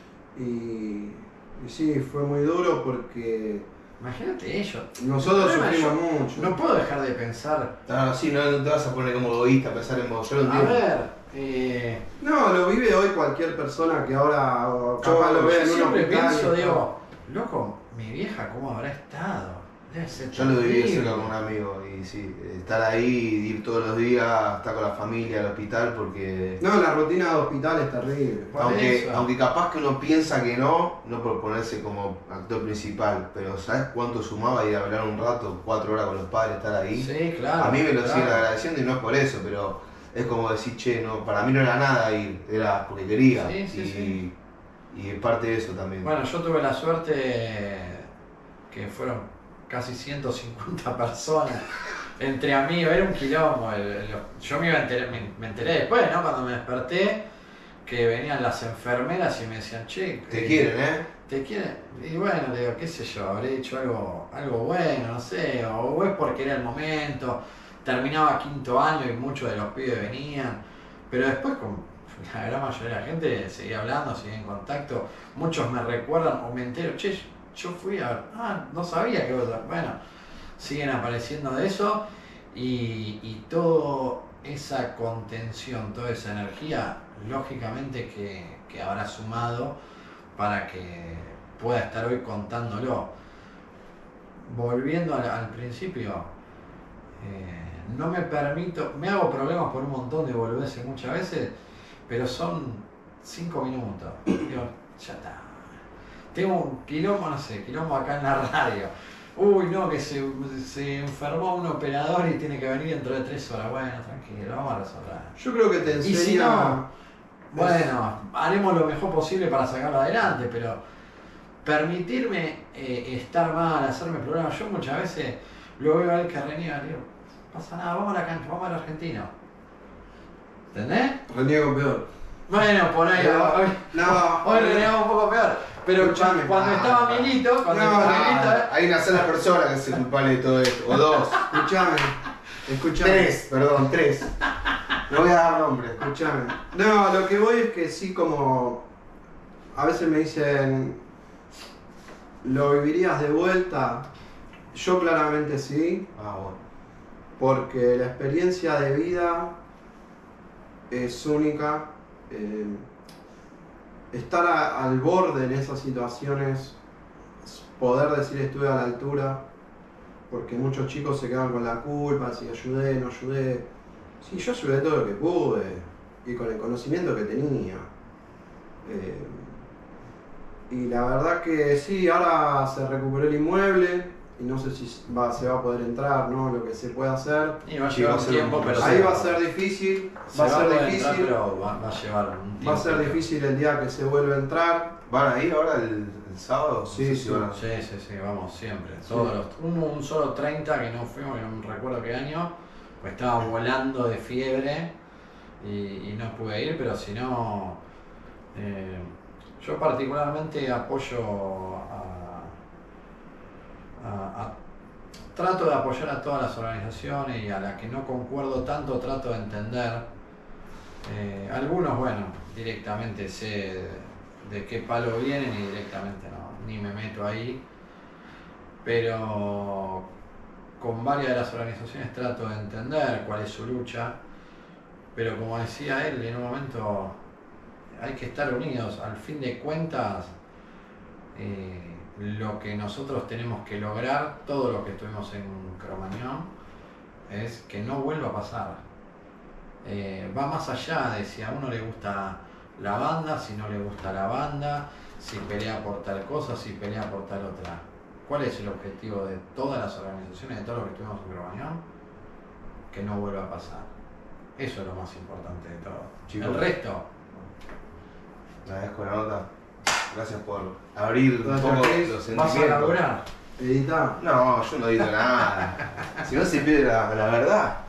Y sí, fue muy duro porque Imagínate ellos. nosotros El problema, sufrimos yo mucho. no puedo dejar de pensar, Ah, sí, no te vas a poner como egoísta a pensar en vos, yo lo a entiendo. ver, No, lo vive hoy cualquier persona que ahora capaz lo yo ve en un siempre hospital. pienso, y- digo, loco, mi vieja cómo habrá estado. Debe ser Yo lo viví terrible. cerca con un amigo, y sí, estar ahí, ir todos los días, estar con la familia al hospital, porque No, la rutina de hospital es terrible. Por aunque, eso. aunque capaz que uno piensa que no por ponerse como actor principal, pero ¿sabes cuánto sumaba ir a hablar un rato, 4 horas con los padres, estar ahí? Sí, claro. A mí me lo claro. siguen agradeciendo y no es por eso, pero es como decir, che, no, para mí no era nada ir, era porque quería. Sí, sí, y, sí. y es parte de eso también. Bueno, yo tuve la suerte que fueron casi 150 personas entre amigos, era un quilombo. Yo me enteré después, ¿no? Cuando me desperté, que venían las enfermeras y me decían, che, Te quieren, ¿eh? ¿te quieren? Y bueno, le digo, qué sé yo, habré hecho algo bueno, no sé, o es porque era el momento, terminaba 5.º año y muchos de los pibes venían, pero después con la gran mayoría de la gente seguía hablando, seguía en contacto, muchos me recuerdan o me entero, che, yo fui a ver, no sabía que vos, bueno, siguen apareciendo de eso y toda esa contención, toda esa energía, lógicamente que habrá sumado para que pueda estar hoy contándolo. Volviendo al principio, no me permito, me hago problemas por un montón de boludeces muchas veces, pero son 5 minutos. Digo, ya está. Tengo un quilombo, no sé, quilombo acá en la radio. Uy, no, que se enfermó un operador y tiene que venir dentro de 3 horas. Bueno, tranquilo, vamos a resolver. Yo creo que te Y si enseña. no, bueno, haremos lo mejor posible para sacarlo adelante, pero permitirme estar mal, hacerme problemas. Yo muchas veces lo veo a él que reniega, digo, no pasa nada, vamos a la cancha, vamos al argentino. ¿Entendés? Reniego peor. Bueno, por ahí hoy renegamos un poco peor. Pero Escuchame. cuando estaba Milito, Hay una sola persona que es el culpable de todo esto, o dos. Escuchame. Tres. No voy a dar nombre. Escuchame. No, lo que voy es que sí, como a veces me dicen, ¿lo vivirías de vuelta? Yo claramente sí, Bueno. porque la experiencia de vida es única. Estar al borde en esas situaciones, poder decir estuve a la altura, porque muchos chicos se quedan con la culpa, si ayudé, no ayudé. Sí, yo ayudé todo lo que pude y con el conocimiento que tenía. Y la verdad que sí, ahora se recuperó el inmueble y no sé si se va a poder entrar, ¿no? Lo que se puede hacer. Y va a llevar un tiempo, pero ahí va a ser difícil, va a ser difícil. Entrar, pero va a llevar un tiempo. Va a ser difícil el día que se vuelva a entrar. ¿Van a ir ahora el sábado? Sí, No sé sí. si van a- Sí, vamos siempre. Todos hubo un solo 30 que no fuimos, que no me recuerdo qué año, pues estaba volando de fiebre y no pude ir, pero si no, yo particularmente apoyo trato de apoyar a todas las organizaciones y a las que no concuerdo tanto trato de entender. Algunos, bueno, directamente sé de qué palo vienen y directamente no, ni me meto ahí. Pero con varias de las organizaciones trato de entender cuál es su lucha. Pero como decía él, en un momento hay que estar unidos. Al fin de cuentas, lo que nosotros tenemos que lograr, todos los que estuvimos en Cromañón, es que no vuelva a pasar. Va más allá de si a uno le gusta la banda, si no le gusta la banda, si pelea por tal cosa, si pelea por tal otra. ¿Cuál es el objetivo de todas las organizaciones, de todos los que estuvimos en Cromañón? Que no vuelva a pasar. Eso es lo más importante de todo. Chicos, el resto. Agradezco la nota. Gracias por abrir un Gracias, poco Chris. los ¿Vas a sentimientos. laburar? Edita. No, yo no digo nada. Si no se pierde la verdad.